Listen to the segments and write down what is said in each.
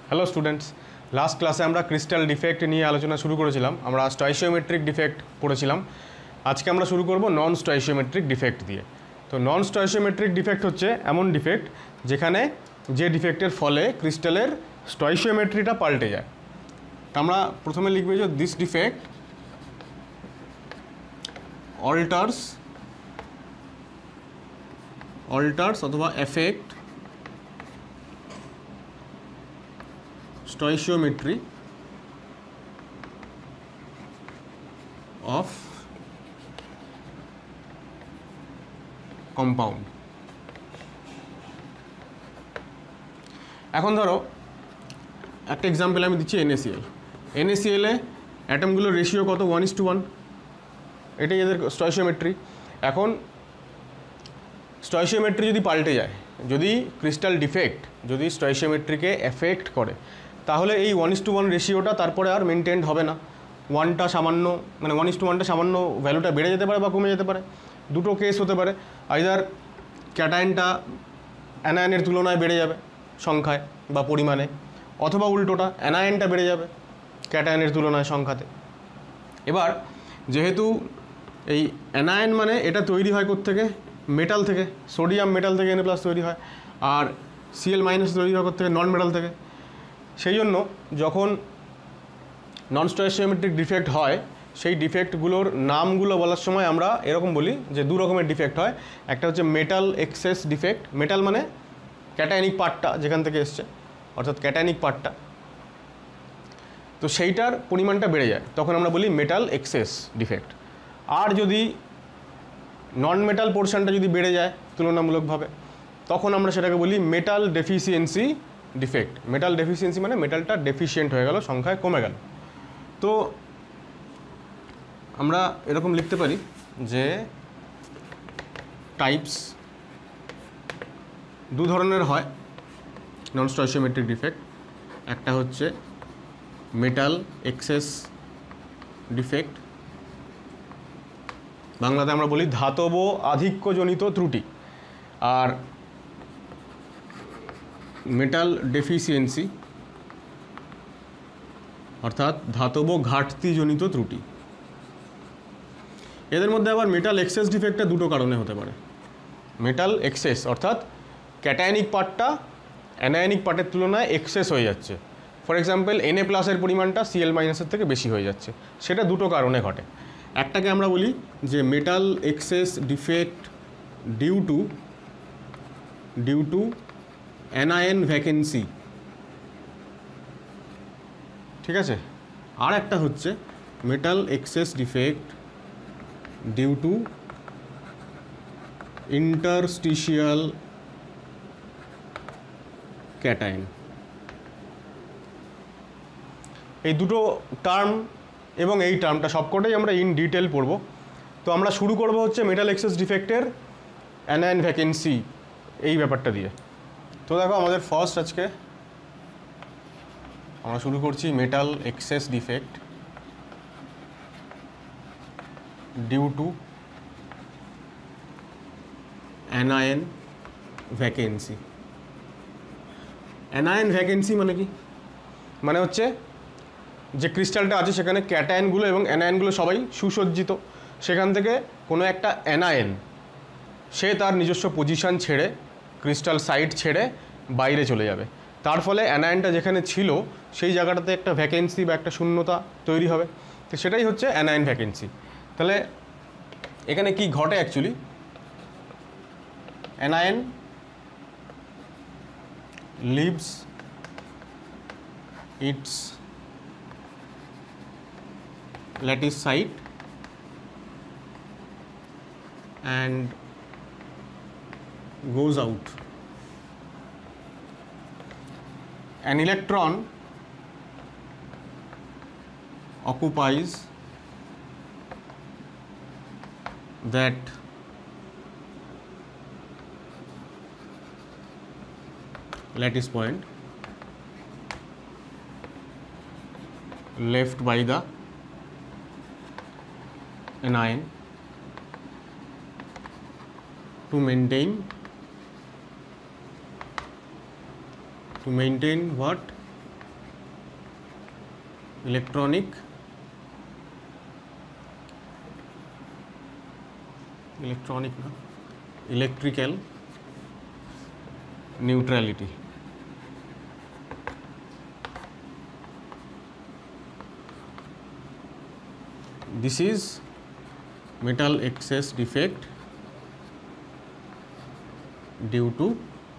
Hello students, last ক্লাসে আমরা crystal defect নিয়ে আলোচনা শুরু করেছিলাম। আমরা স্টয়চিওমেট্রিক ডিফেক্ট পড়েছিলাম। আজকে আমরা শুরু করব নন স্টয়চিওমেট্রিক ডিফেক্ট দিয়ে। তো নন স্টয়চিওমেট্রিক ডিফেক্ট হচ্ছে এমন ডিফেক্ট যেখানে যে ডিফেক্টের ফলে ক্রিস্টালের স্টয়চিওমেট্রিটা পাল্টে যায়। আমরা প্রথমে লিখব যে দিস ডিফেক্ট অল্টার্স অথবা এফেক্ট stoichiometry of compound। এখন ধরো একটা এক্সাম্পল আমি দিচ্ছি NaCl এ অ্যাটমগুলোর রেশিও কত 1:1, এটাই এদের স্টয়চিওমেট্রি। এখন স্টয়চিওমেট্রি যদি পাল্টে যায়, যদি ক্রিস্টাল ডিফেক্ট যদি স্টয়চিওমেট্রিকে এফেক্ট করে, তাহলে এই 1:1 রেশিওটা তারপরে আর মেনটেন্ড হবে না। 1টা সামান্য মানে 1:1টা সামান্য ভ্যালুটা বেড়ে যেতে পারে বা কমে যেতে পারে। দুটো কেস হতে পারে, আইদার ক্যাটায়নটা অ্যানায়নের তুলনায় বেড়ে যাবে সংখ্যায় বা পরিমাণে, অথবা উল্টোটা অ্যানায়নটা বেড়ে যাবে ক্যাটায়নের তুলনায় সংখ্যাতে। এবার যেহেতু এই অ্যানায়ন মানে এটা তৈরি হয় কোত্থেকে, মেটাল থেকে, সোডিয়াম মেটাল থেকে Na+ তৈরি হয়, আর Cl- তৈরি হয় কোত্থেকে, নন মেটাল থেকে। সেই জন্য যখন নন স্টয়চিওমেট্রিক ডিফেক্ট হয়, সেই ডিফেক্টগুলোর নামগুলো বলার সময় আমরা এরকম বলি যে দু রকমের ডিফেক্ট হয়। একটা হচ্ছে মেটাল এক্সেস ডিফেক্ট, মেটাল মানে ক্যাটায়নিক পার্টটা যেখান থেকে এসছে, অর্থাৎ ক্যাটায়নিক পার্টটা, তো সেইটার পরিমাণটা বেড়ে যায়, তখন আমরা বলি মেটাল এক্সেস ডিফেক্ট। আর যদি নন মেটাল পোর্শনটা যদি বেড়ে যায় তুলনামূলকভাবে, তখন আমরা সেটাকে বলি metal deficiency defect. Metal deficiency মানে মেটালটা ডেফিশিয়েন্ট হয়ে গেল, সংখ্যায় কমে গেল। তো আমরা এরকম লিখতে পারি যে টাইপস দু ধরনের হয় নন স্টয়চিওমেট্রিক ডিফেক্ট। একটা হচ্ছে মেটাল এক্সেস ডিফেক্ট, বাংলাতে আমরা বলি ধাতব আধিক্যজনিত ত্রুটি, আর মেটাল ডেফিসিয়েন্সি অর্থাৎ ধাতব ঘাটতিজনিত ত্রুটি। এদের মধ্যে আবার মেটাল এক্সেস ডিফেক্টটা দুটো কারণে হতে পারে। মেটাল এক্সেস অর্থাৎ ক্যাটায়নিক পার্টটা অ্যানায়নিক পার্টের তুলনায় এক্সেস হয়ে যাচ্ছে। ফর এক্সাম্পল Na+ এর পরিমাণটা Cl- থেকে বেশি হয়ে যাচ্ছে, সেটা দুটো কারণে ঘটে। একটাকে আমরা বলি যে metal excess defect due to anion vacancy, ঠিক আছে। আর একটা হচ্ছে metal excess defect due to interstitial cation. এই দুটো টার্ম এবং এই টার্মটা সবকটাই আমরা ইন ডিটেল পড়ব। তো আমরা শুরু করব হচ্ছে মেটাল এক্সেস ডিফেক্টের অ্যানায়ন ভ্যাকেন্সি এই ব্যাপারটা দিয়ে। তো দেখো আমাদের ফার্স্ট আজকে আমরা শুরু করছি metal excess defect due to anion vacancy. Anion vacancy মানে কি? মানে হচ্ছে যে ক্রিস্টালটা আছে সেখানে ক্যাটায়নগুলো এবং অ্যানায়নগুলো সবাই সুসজ্জিত, সেখান থেকে কোনো একটা অ্যানায়ন সে তার নিজস্ব পজিশন ছেড়ে, ক্রিস্টাল সাইট ছেড়ে বাইরে চলে যাবে। তার ফলে অ্যানায়নটা যেখানে ছিল সেই জায়গাটাতে একটা ভ্যাকেন্সি বা একটা শূন্যতা তৈরি হবে। তো সেটাই হচ্ছে অ্যানায়ন ভ্যাকেন্সি। তাহলে এখানে কি ঘটে actually, anion leaves its lattice site and goes out. An electron occupies that lattice point left by the anion to maintain what? Electronic electrical neutrality. This is metal excess defect due to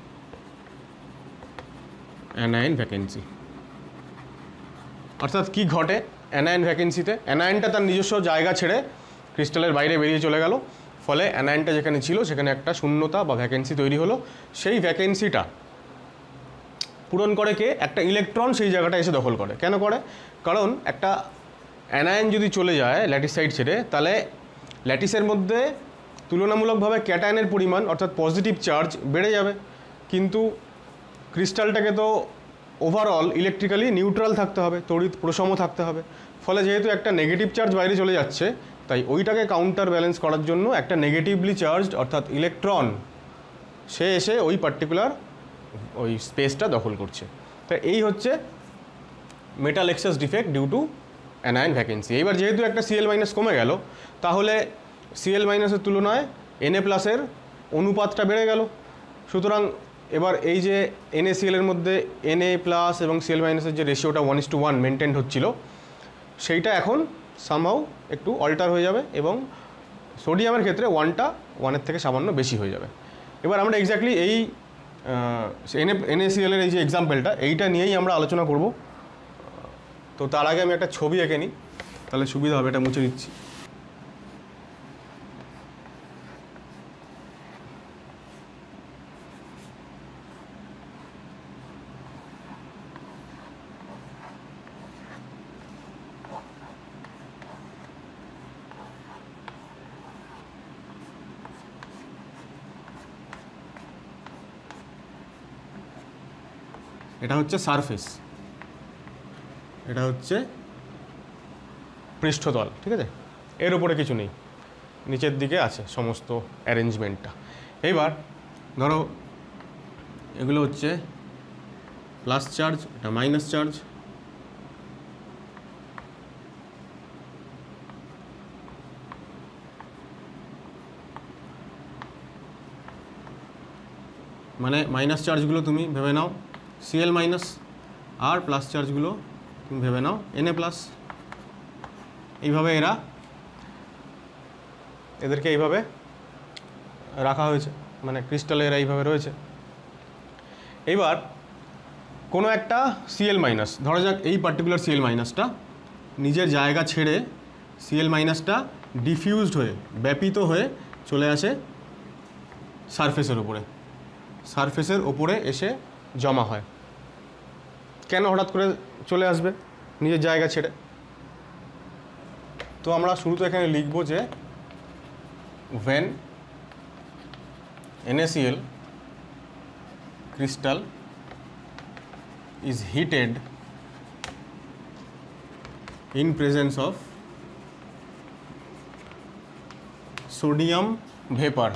anion vacancy। অর্থাৎ কি ঘটে anion ভ্যাকেন্সিতে? অ্যানায়নটা তার নিজস্ব জায়গা ছেড়ে ক্রিস্টালের বাইরে বেরিয়ে চলে গেল, ফলে অ্যানায়নটা যেখানে ছিল সেখানে একটা শূন্যতা বা ভ্যাকেন্সি তৈরি হলো। সেই ভ্যাকেন্সিটা পূরণ করে কে? একটা ইলেকট্রন সেই জায়গাটা এসে দখল করে। কেন করে? কারণ একটা অ্যানায়ন যদি চলে যায় ল্যাটিস সাইড ছেড়ে, তাহলে ল্যাটিসের মধ্যে তুলনামূলকভাবে ক্যাটায়নের পরিমাণ অর্থাৎ পজিটিভ চার্জ বেড়ে যাবে, কিন্তু ক্রিস্টালটাকে তো ওভারঅল ইলেকট্রিক্যালি নিউট্রাল থাকতে হবে, তড়িৎ প্রসম থাকতে হবে। ফলে যেহেতু একটা নেগেটিভ চার্জ বাইরে চলে যাচ্ছে, তাই ওইটাকে কাউন্টার ব্যালেন্স করার জন্য একটা নেগেটিভলি চার্জড অর্থাৎ ইলেকট্রন সে এসে ওই পার্টিকুলার ওই স্পেসটা দখল করছে। তো এই হচ্ছে metal excess defect due to anion vacancy. এবার যেহেতু একটা Cl- কমে গেল, তাহলে Cl- তুলনায় Na+-এর অনুপাতটা বেড়ে গেল। সুতরাং এবার এই যে NaCl এর মধ্যে Na+ এবং Cl- যে রেশিওটা 1:1 মেনটেন হচ্ছিল, সেইটা এখন সামহাউ একটু অল্টার হয়ে যাবে এবং সোডিয়ামের ক্ষেত্রে 1-1 থেকে সামান্য বেশি হয়ে যাবে। এবার আমরা এক্স্যাক্টলি এই NaCl এর এই যে এক্সাম্পলটা, এইটা নিয়েই আমরা আলোচনা করব। তো তার আগে আমি একটা ছবি এঁকে নিই, তাহলে সুবিধা হবে। এটা মুছে দিচ্ছি। এটা হচ্ছে সারফেস, এটা হচ্ছে পৃষ্ঠতল, ঠিক আছে? এর উপরে কিছু নেই, নিচের দিকে আছে সমস্ত অ্যারেঞ্জমেন্টটা। এইবার ধরো এগুলো হচ্ছে প্লাস চার্জ, এটা মাইনাস চার্জ। মানে মাইনাস চার্জগুলো তুমি ভেবে নাও Cl- আর প্লাস চার্জগুলো তুমি ভেবে নাও Na+। এইভাবে এদেরকে এইভাবে রাখা হয়েছে, মানে ক্রিস্টালে এরা এইভাবে রয়েছে। এইবার কোনো একটা Cl-, ধরা যাক এই পার্টিকুলার Cl- নিজের জায়গা ছেড়ে Cl- ডিফিউজড হয়ে, ব্যাপিত হয়ে চলে আসে সারফেসের ওপরে। সারফেসের ওপরে এসে জমা হয়। কেন হঠাৎ করে চলে আসবে নিজের জায়গা ছেড়ে? তো আমরা শুরুতে এখানে লিখব যে when NaCl crystal is heated in presence of sodium vapor,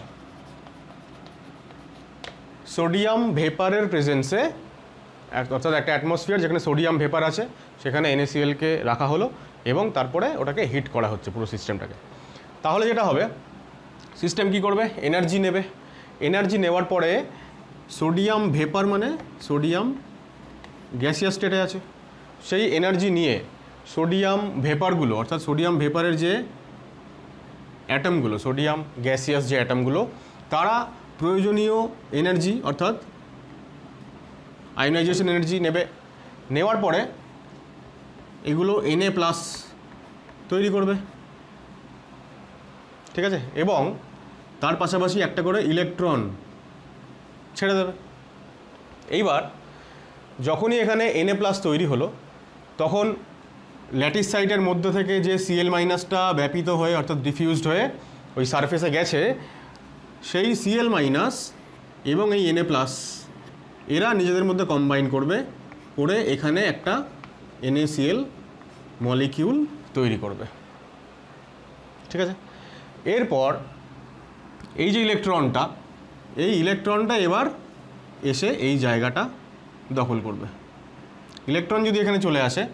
sodium ভেপারের প্রেজেন্সে, অর্থাৎ একটা অ্যাটমসফিয়ার যেখানে সোডিয়াম ভেপার আছে, সেখানে NaCl-কে রাখা হলো এবং তারপরে ওটাকে হিট করা হচ্ছে পুরো সিস্টেমটাকে। তাহলে যেটা হবে, সিস্টেম কি করবে? এনার্জি নেবে। এনার্জি নেওয়ার পরে সোডিয়াম ভেপার মানে সোডিয়াম গ্যাসিয়াস স্টেটে আছে, সেই এনার্জি নিয়ে সোডিয়াম ভেপারগুলো, অর্থাৎ সোডিয়াম ভেপারের যে অ্যাটমগুলো, সোডিয়াম গ্যাসিয়াস যে অ্যাটমগুলো, তারা প্রয়োজনীয় এনার্জি অর্থাৎ আয়োনাইজেশন এনার্জি নেবে। নেওয়ার পরে এগুলো Na+ তৈরি করবে, ঠিক আছে? এবং তার পাশাপাশি একটা করে ইলেকট্রন ছেড়ে দেবে। এইবার যখনই এখানে Na+ তৈরি হলো, তখন ল্যাটিস সাইটের মধ্য থেকে যে Cl- ব্যাপিত হয়ে অর্থাৎ ডিফিউজড হয়ে ওই সারফেসে গেছে, সেই Cl- এবং এই Na+ এরা নিজেদের মধ্যে কম্বাইন করবে, করে এখানে একটা NaCl মলিকিউল তৈরি করবে, ঠিক আছে? এরপর এই যে ইলেকট্রনটা, এই ইলেকট্রনটা এবার এসে এই জায়গাটা দখল করবে। ইলেকট্রন যদি এখানে চলে আসে,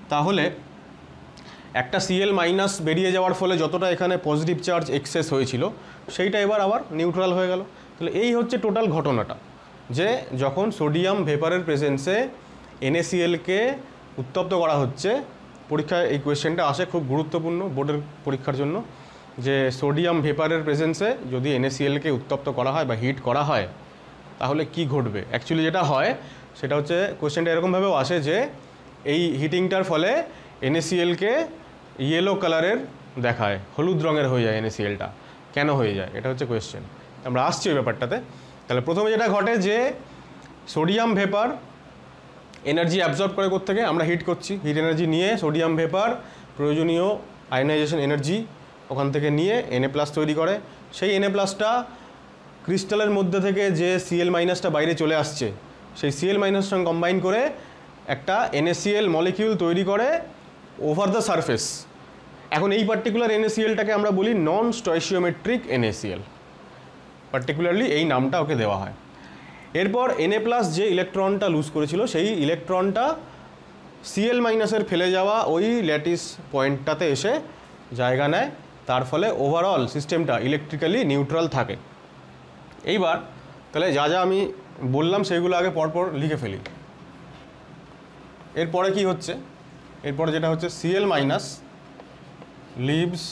তাহলে একটা Cl মাইনাস বেরিয়ে যাওয়ার ফলে যতটা এখানে পজিটিভ চার্জ এক্সেস হয়েছিল সেইটা এবার আবার নিউট্রাল হয়ে গেল। তাহলে এই হচ্ছে টোটাল ঘটনাটা, যে যখন সোডিয়াম ভেপারের প্রেজেন্সে NaClকে উত্তপ্ত করা হচ্ছে, পরীক্ষায় এই কোয়েশ্চেনটা আসে, খুব গুরুত্বপূর্ণ বোর্ডের পরীক্ষার জন্য, যে সোডিয়াম ভেপারের প্রেজেন্সে যদি NaClকে উত্তপ্ত করা হয় বা হিট করা হয় তাহলে কি ঘটবে। অ্যাকচুয়ালি যেটা হয় সেটা হচ্ছে, কোয়েশ্চেনটা এরকমভাবেও আসে যে এই হিটিংটার ফলে NaClকে ইয়েলো কালারের দেখায়, হলুদ রঙের হয়ে যায় NaClটা, কেন হয়ে যায়, এটা হচ্ছে কোয়েশ্চেন। আমরা আসছি ওই ব্যাপারটাতে। তাহলে প্রথমে যেটা ঘটে যে সোডিয়াম ভেপার এনার্জি অ্যাবজর্ব করে কোত্থেকে, আমরা হিট করছি, হিট এনার্জি নিয়ে সোডিয়াম ভেপার প্রয়োজনীয় আয়নাইজেশন এনার্জি ওখান থেকে নিয়ে Na+ তৈরি করে। সেই Na+টা ক্রিস্টালের মধ্যে থেকে যে Cl- বাইরে চলে আসছে, সেই Cl- সঙ্গে কম্বাইন করে একটা NaCl মলিকিউল তৈরি করে ওভার দ্য সারফেস। এখন এই পার্টিকুলার NaClটাকে আমরা বলি নন স্টয়চিওমেট্রিক NaCl, পার্টিকুলারলি এই নামটা ওকে দেওয়া হয়। এরপর Na+ যে ইলেকট্রনটা লুজ করেছিল সেই ইলেকট্রনটা Cl- ফেলে যাওয়া ওই ল্যাটিস পয়েন্টটাতে এসে জায়গা নেয়, তার ফলে ওভারঅল সিস্টেমটা ইলেকট্রিক্যালি নিউট্রাল থাকে। এইবার তাহলে যা যা আমি বললাম সেইগুলো আগে পরপর লিখে ফেলি। এরপরে কি হচ্ছে, এরপরে যেটা হচ্ছে Cl- লিভস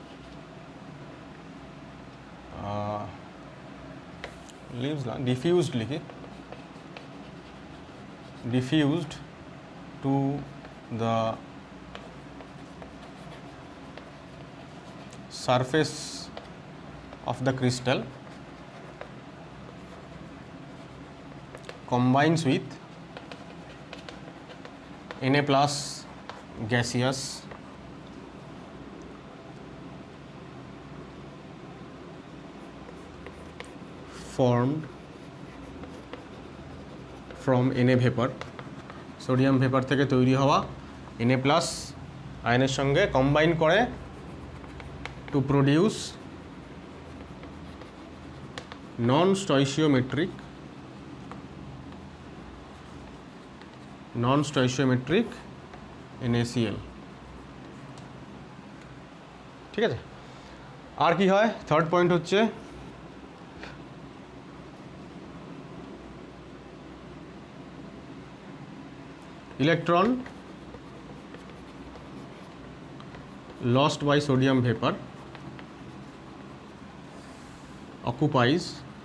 না, ডিফিউজড লিখি, diffused to the surface of the crystal, combines with Na+ gaseous formed from Na vapor, sodium vapour থেকে তৈরি হওয়া Na+ আয়নের সঙ্গে কম্বাইন করে to produce non-stoichiometric NaCl। ঠিক আছে, আর কি হয়, থার্ড পয়েন্ট হচ্ছে electron lost by sodium vapor occupies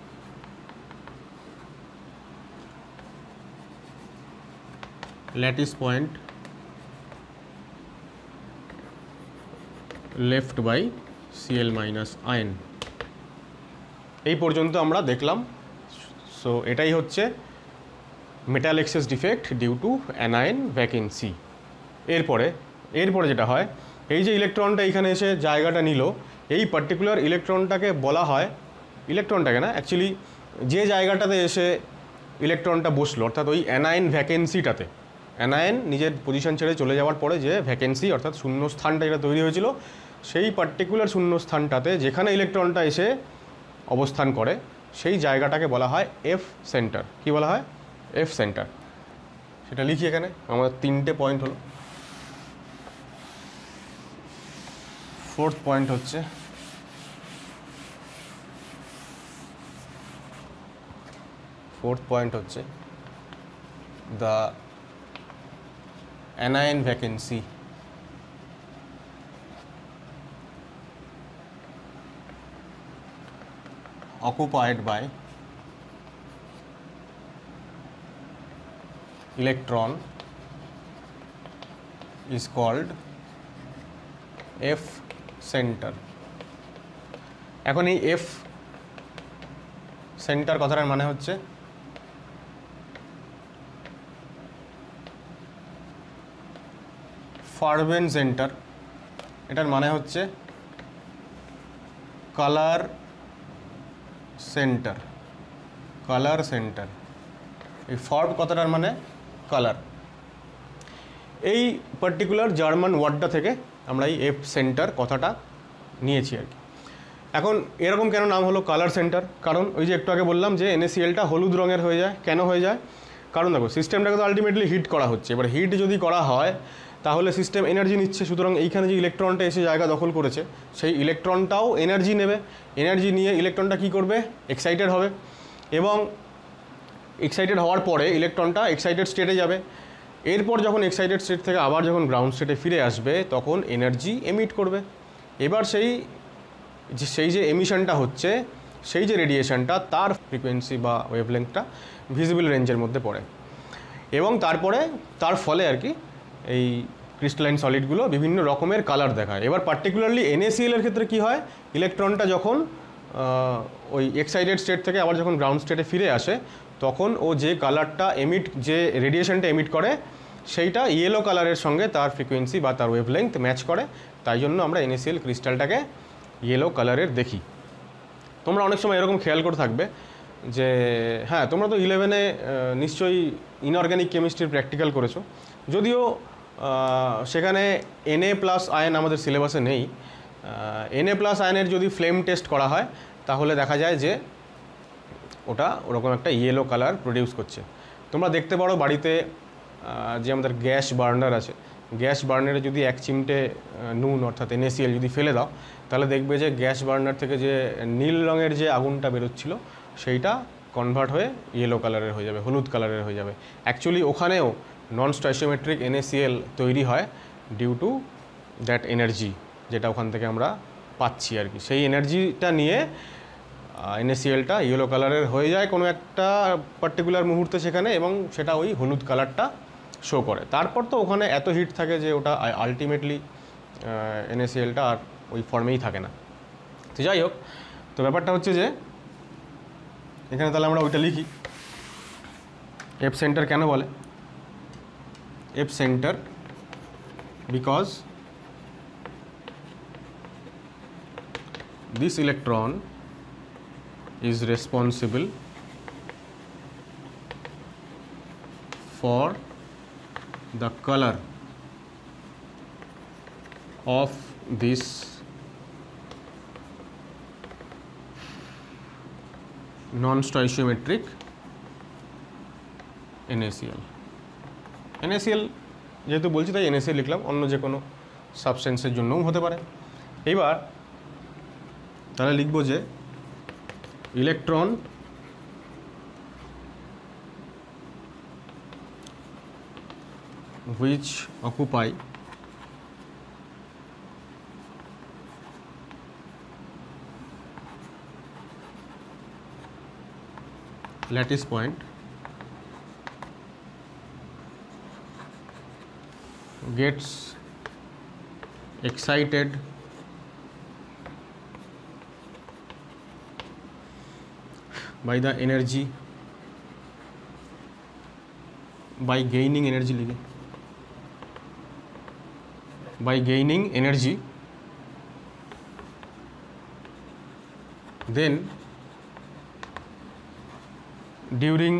lattice point left by Cl- ion। এই পর্যন্ত আমরা দেখলাম। সো এটাই হচ্ছে metal excess defect due to anion vacancy. এরপরে যেটা হয়, এই যে ইলেকট্রনটা এখানে এসে জায়গাটা নিল, এই পার্টিকুলার ইলেকট্রনটাকে বলা হয়, ইলেকট্রনটাকে না অ্যাকচুয়ালি যে জায়গাটাতে এসে ইলেকট্রনটা বসলো, অর্থাৎ ওই অ্যানায়ন ভ্যাকেন্সিটাতে, অ্যানায়ন নিজের পজিশন ছেড়ে চলে যাওয়ার পরে যে ভ্যাকেন্সি অর্থাৎ শূন্যস্থানটা যেটা তৈরি হয়েছিল, সেই পার্টিকুলার শূন্যস্থানটাতে যেখানে ইলেকট্রনটা এসে অবস্থান করে সেই জায়গাটাকে বলা হয় এফ সেন্টার। কি বলা হয়? F centre. সেটা লিখি এখানে, আমাদের 3টে পয়েন্ট হলো। ফোর্থ পয়েন্ট হচ্ছে the anion vacancy occupied by electron is called F center। এখন এই F সেন্টার কথাটার মানে হচ্ছে ফারবেন সেন্টার, এটার মানে হচ্ছে কালার সেন্টার। কালার সেন্টার, এই ফার্ব কথাটার মানে কালার। এই পার্টিকুলার জার্মান ওয়ার্ডটা থেকে আমরা এই এফ সেন্টার কথাটা নিয়েছি আর কি। এখন এরকম কেন নাম হলো কালার সেন্টার? কারণ ওই যে একটু আগে বললাম যে NaClটা হলুদ রঙের হয়ে যায়। কেন হয়ে যায়? কারণ দেখো সিস্টেমটাকে তো আলটিমেটলি হিট করা হচ্ছে। এবার হিট যদি করা হয় তাহলে সিস্টেম এনার্জি নিচ্ছে, সুতরাং এইখানে যে ইলেকট্রনটা এসে জায়গা দখল করেছে সেই ইলেকট্রনটাও এনার্জি নেবে, এনার্জি নিয়ে ইলেকট্রনটা কী করবে, এক্সাইটেড হবে, এবং এক্সাইটেড হওয়ার পরে ইলেকট্রনটা এক্সাইটেড স্টেটে যাবে। এরপর যখন এক্সাইটেড স্টেট থেকে আবার যখন গ্রাউন্ড স্টেটে ফিরে আসবে তখন এনার্জি এমিট করবে। এবার সেই যে এমিশনটা হচ্ছে, সেই যে রেডিয়েশনটা, তার ফ্রিকোয়েন্সি বা ওয়েভলেংথটা ভিজিবল রেঞ্জের মধ্যে পড়ে, এবং তারপরে তার ফলে আর কি এই ক্রিস্টালাইন সলিডগুলো বিভিন্ন রকমের কালার দেখায়। এবার পার্টিকুলারলি NaCl এর ক্ষেত্রে কী হয়, ইলেকট্রনটা যখন ওই এক্সাইটেড স্টেট থেকে আবার যখন গ্রাউন্ড স্টেটে ফিরে আসে তখন ও যে কালারটা যে রেডিয়েশনটা এমিট করে সেইটা ইয়েলো কালারের সঙ্গে তার ফ্রিকোয়েন্সি বা তার ওয়েভলেংথ ম্যাচ করে, তাই জন্য আমরা NaCl ক্রিস্টালটাকে ইয়েলো কালারের দেখি। তোমরা অনেক সময় এরকম খেয়াল করে থাকবে যে হ্যাঁ, তোমরা তো 11-এ নিশ্চয়ই ইনঅর্গ্যানিক কেমিস্ট্রির প্র্যাকটিক্যাল করেছো, যদিও সেখানে Na+ আয়ন আমাদের সিলেবাসে নেই। Na+ আয়নের যদি ফ্লেম টেস্ট করা হয় তাহলে দেখা যায় যে ওটা ওরকম একটা ইয়েলো কালার প্রডিউস করছে। তোমরা দেখতে পারো বাড়িতে যে আমাদের গ্যাস বার্নার আছে, গ্যাস বার্নারে যদি 1 চিমটে নুন অর্থাৎ NaCl যদি ফেলে দাও তাহলে দেখবে যে গ্যাস বার্নার থেকে যে নীল রঙের যে আগুনটা বেরোচ্ছিল সেইটা কনভার্ট হয়ে ইয়েলো কালারের হয়ে যাবে, হলুদ কালারের হয়ে যাবে। অ্যাকচুয়ালি ওখানেও নন স্টয়চিওমেট্রিক NaCl তৈরি হয় ডিউ টু দ্যাট এনার্জি, যেটা ওখান থেকে আমরা পাচ্ছি আর কি। সেই এনার্জিটা নিয়ে NaClটা ইয়েলো কালারের হয়ে যায় কোনো একটা পার্টিকুলার মুহূর্তে সেখানে, এবং সেটা ওই হলুদ কালারটা শো করে। তারপর তো ওখানে এত হিট থাকে যে ওটা আলটিমেটলি NaClটা আর ওই ফর্মেই থাকে না। তো যাই হোক, তো ব্যাপারটা হচ্ছে যে এখানে তাহলে আমরা ওইটা লিখি, এফ সেন্টার কেন বলে, F centre because this electron is responsible for the color of this non-stoichiometric NaCl। NaCl যেহেতু বলছি তাই NaCl লিখলাম, অন্য যে কোনো সাবস্টেন্সের জন্যও হতে পারে। এইবার তাহলে লিখব যে electron which occupy lattice point gets excited by the energy by gaining energy लिखे, by gaining energy then during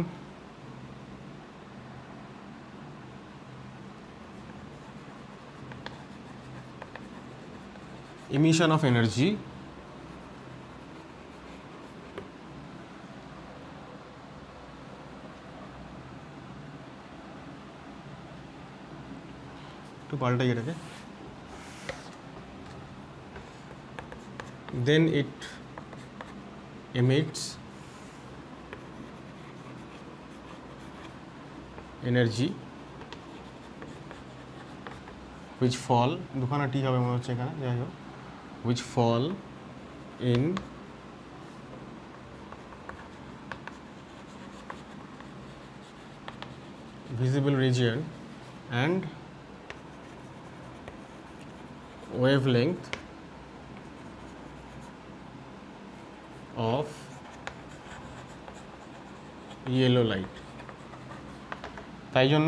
emission of energy একটু পাল্টাই এটাকে, then it emits energy which fall, দুখানা টি হবে মনে হচ্ছে এখানে, যাই হোক, which fall in visible region and wavelength of yellow light। তাই জন্য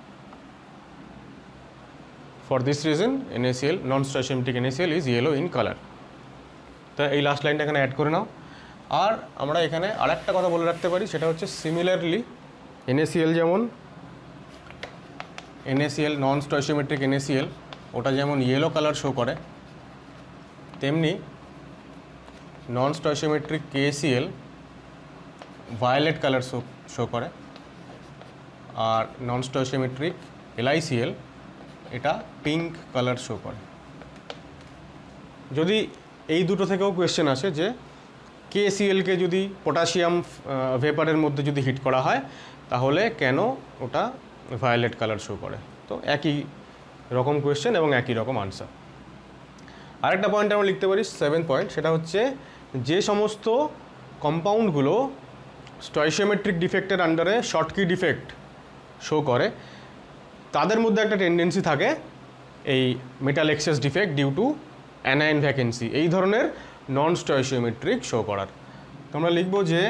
for this reason NaCl non-stoichiometric NaCl is yellow in color। তা এই লাস্ট লাইনটা এখানে অ্যাড করে নাও। আর আমরা এখানে আরেকটা কথা বলে রাখতে পারি, সেটা হচ্ছে সিমিলারলি NaCl যেমন NaCl নন স্টয়চিওমেট্রিক NaCl ওটা যেমন ইয়েলো কালার শো করে, তেমনি non stoichiometric KCl violet colour show করে, আর নন স্টয়চিওমেট্রিক LiCl এটা পিঙ্ক কালার শো করে। যদি এই দুটো থেকেও কোয়েশ্চেন আসে যে KCl-কে যদি পটাশিয়াম ভেপারের মধ্যে যদি হিট করা হয় তাহলে কেন ওটা ভায়োলেট কালার শো করে, তো একই রকম কোয়েশ্চেন এবং একই রকম আনসার। আরেকটা পয়েন্ট আমরা লিখতে পারি 7 পয়েন্ট, সেটা হচ্ছে যে সমস্ত কম্পাউন্ডগুলো স্টয়চিওমেট্রিক ডিফেক্টের আন্ডারে শর্টকি ডিফেক্ট শো করে তাদের মধ্যে একটা টেন্ডেন্সি থাকে এই metal excess defect due to anion vacancy এই ধরনের নন স্টয়চিওমেট্রিক শো করার। তো আমরা লিখব যে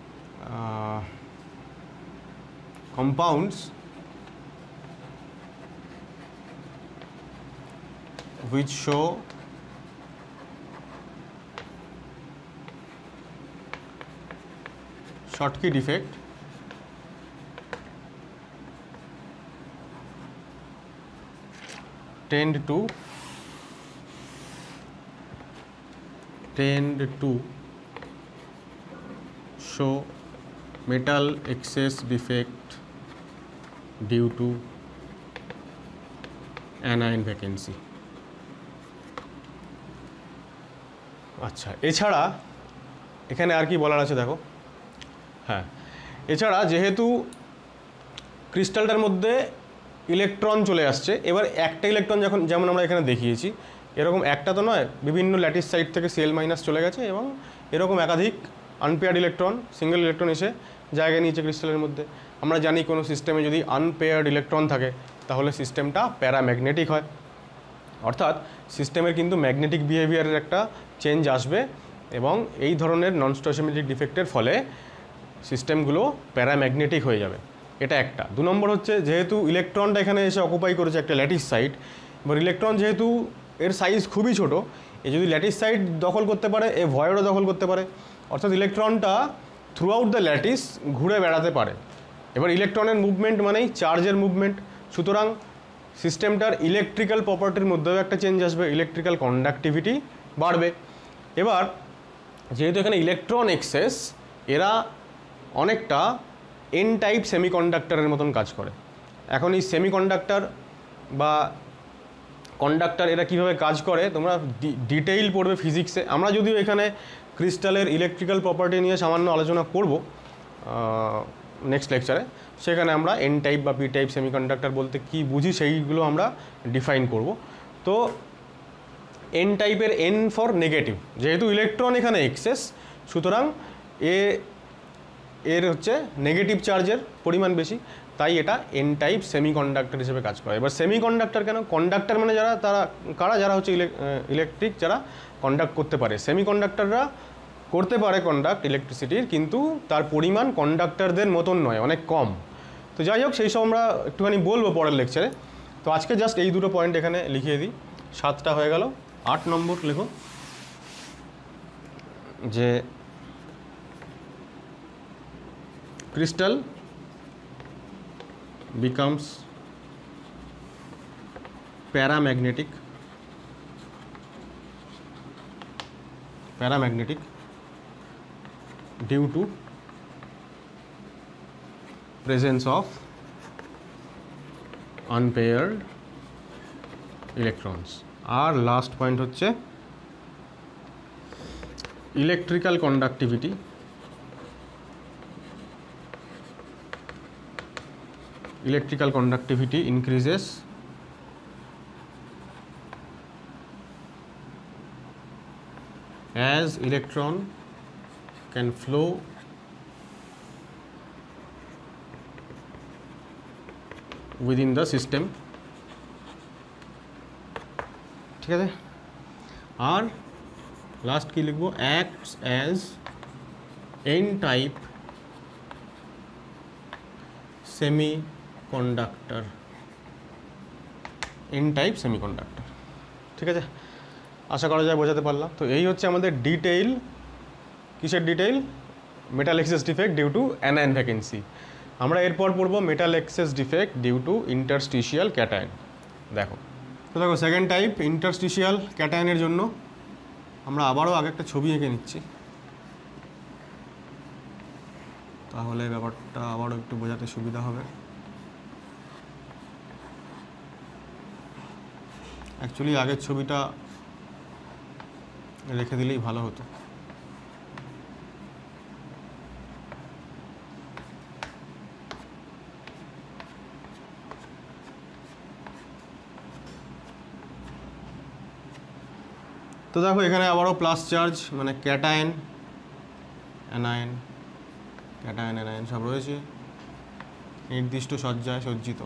compounds which show Schottky defect tend to show metal excess defect due to anion vacancy। আচ্ছা, এছাড়া এখানে আর কি বলার আছে দেখো। হ্যাঁ, এছাড়া যেহেতু ক্রিস্টালটার মধ্যে ইলেকট্রন চলে আসছে, এবার একটা ইলেকট্রন যেমন আমরা এখানে দেখিয়েছি এরকম একটা তো নয়, বিভিন্ন ল্যাটিস সাইড থেকে Cl- চলে গেছে এবং এরকম একাধিক আনপেয়ার্ড ইলেকট্রন সিঙ্গেল ইলেকট্রন এসে জায়গা নিয়েছে ক্রিস্টালের মধ্যে। আমরা জানি কোনো সিস্টেমে যদি আনপেয়ার্ড ইলেকট্রন থাকে তাহলে সিস্টেমটা প্যারাম্যাগনেটিক হয়, অর্থাৎ সিস্টেমের কিন্তু ম্যাগনেটিক বিহেভিয়ারের একটা চেঞ্জ আসবে এবং এই ধরনের নন স্টয়চিওমেট্রিক ডিফেক্টের ফলে সিস্টেমগুলো প্যারাম্যাগনেটিক হয়ে যাবে। এটা একটা। 2 নম্বর হচ্ছে যেহেতু ইলেকট্রনটা এখানে এসে অকুপাই করেছে একটা ল্যাটিস সাইট, এবার ইলেকট্রন যেহেতু এর সাইজ খুবই ছোট, এ যদি ল্যাটিস সাইট দখল করতে পারে এ ভয়েডও দখল করতে পারে, অর্থাৎ ইলেকট্রনটা থ্রু আউট দ্য ল্যাটিস ঘুরে বেড়াতে পারে। এবার ইলেকট্রনের মুভমেন্ট মানেই চার্জের মুভমেন্ট, সুতরাং সিস্টেমটার ইলেকট্রিক্যাল প্রপার্টির মধ্যেও একটা চেঞ্জ আসবে, ইলেকট্রিক্যাল কন্ডাক্টিভিটি বাড়বে। এবার যেহেতু এখানে ইলেকট্রন এক্সেস, এরা অনেকটা এন টাইপ সেমিকন্ডাক্টরের মতন কাজ করে। এখন এই সেমিকন্ডাক্টর বা কন্ডাক্টর এরা কীভাবে কাজ করে তোমরা ডিটেইল পড়বে ফিজিক্সে। আমরা যদিও এখানে ক্রিস্টালের ইলেকট্রিক্যাল প্রপার্টি নিয়ে সামান্য আলোচনা করব নেক্সট লেকচারে, সেখানে আমরা এন টাইপ বা পি টাইপ সেমিকন্ডাক্টর বলতে কি বুঝি সেইগুলো আমরা ডিফাইন করব। তো এন টাইপের এন ফর নেগেটিভ, যেহেতু ইলেকট্রন এখানে এক্সেস সুতরাং এর হচ্ছে নেগেটিভ চার্জের পরিমাণ বেশি, তাই এটা এন টাইপ সেমিকন্ডাক্টর হিসেবে কাজ করে। এবার সেমিকন্ডাক্টর কেন? কন্ডাক্টর মানে যারা হচ্ছে ইলেকট্রিক যারা কন্ডাক্ট করতে পারে। সেমিকন্ডাক্টররা করতে পারে কন্ডাক্ট ইলেকট্রিসিটির, কিন্তু তার পরিমাণ কন্ডাক্টরদের মতন নয়, অনেক কম। তো যাই হোক, সেই সব আমরা একটুখানি বলবো পরের লেকচারে। তো আজকে জাস্ট এই দুটো পয়েন্ট এখানে লিখিয়ে দিই, 7টা হয়ে গেল। 8 নম্বর লেখো যে crystal becomes paramagnetic due to presence of unpaired electrons। আর লাস্ট পয়েন্ট হচ্ছে electrical conductivity increases as electron can flow within the system। ঠিক আছে, আর লাস্ট কি লিখবো, acts as n type semiconductor, N type semiconductor. ঠিক আছে, আশা করা যায় বোঝাতে পারলাম। তো এই হচ্ছে আমাদের ডিটেইল, কিসের detail? Metal excess defect due to anion vacancy. আমরা এরপর পড়বো metal excess defect due to interstitial cation. দেখো সেকেন্ড টাইপ ইন্টারস্টিশিয়াল ক্যাটায়নের জন্য আমরা আবারও আগে একটা ছবি এঁকে নিচ্ছি, তাহলে ব্যাপারটা আবারও একটু বোঝাতে সুবিধা হবে। অ্যাকচুয়ালি আগের ছবিটা রেখে দিলেই ভালো হতো। তো দেখো এখানে আবারও প্লাস চার্জ, মানে ক্যাটায়ন অ্যানায়ন, ক্যাটায়ন অ্যানায়ন সব রয়েছে, নির্দিষ্ট সজ্জায় সজ্জিত।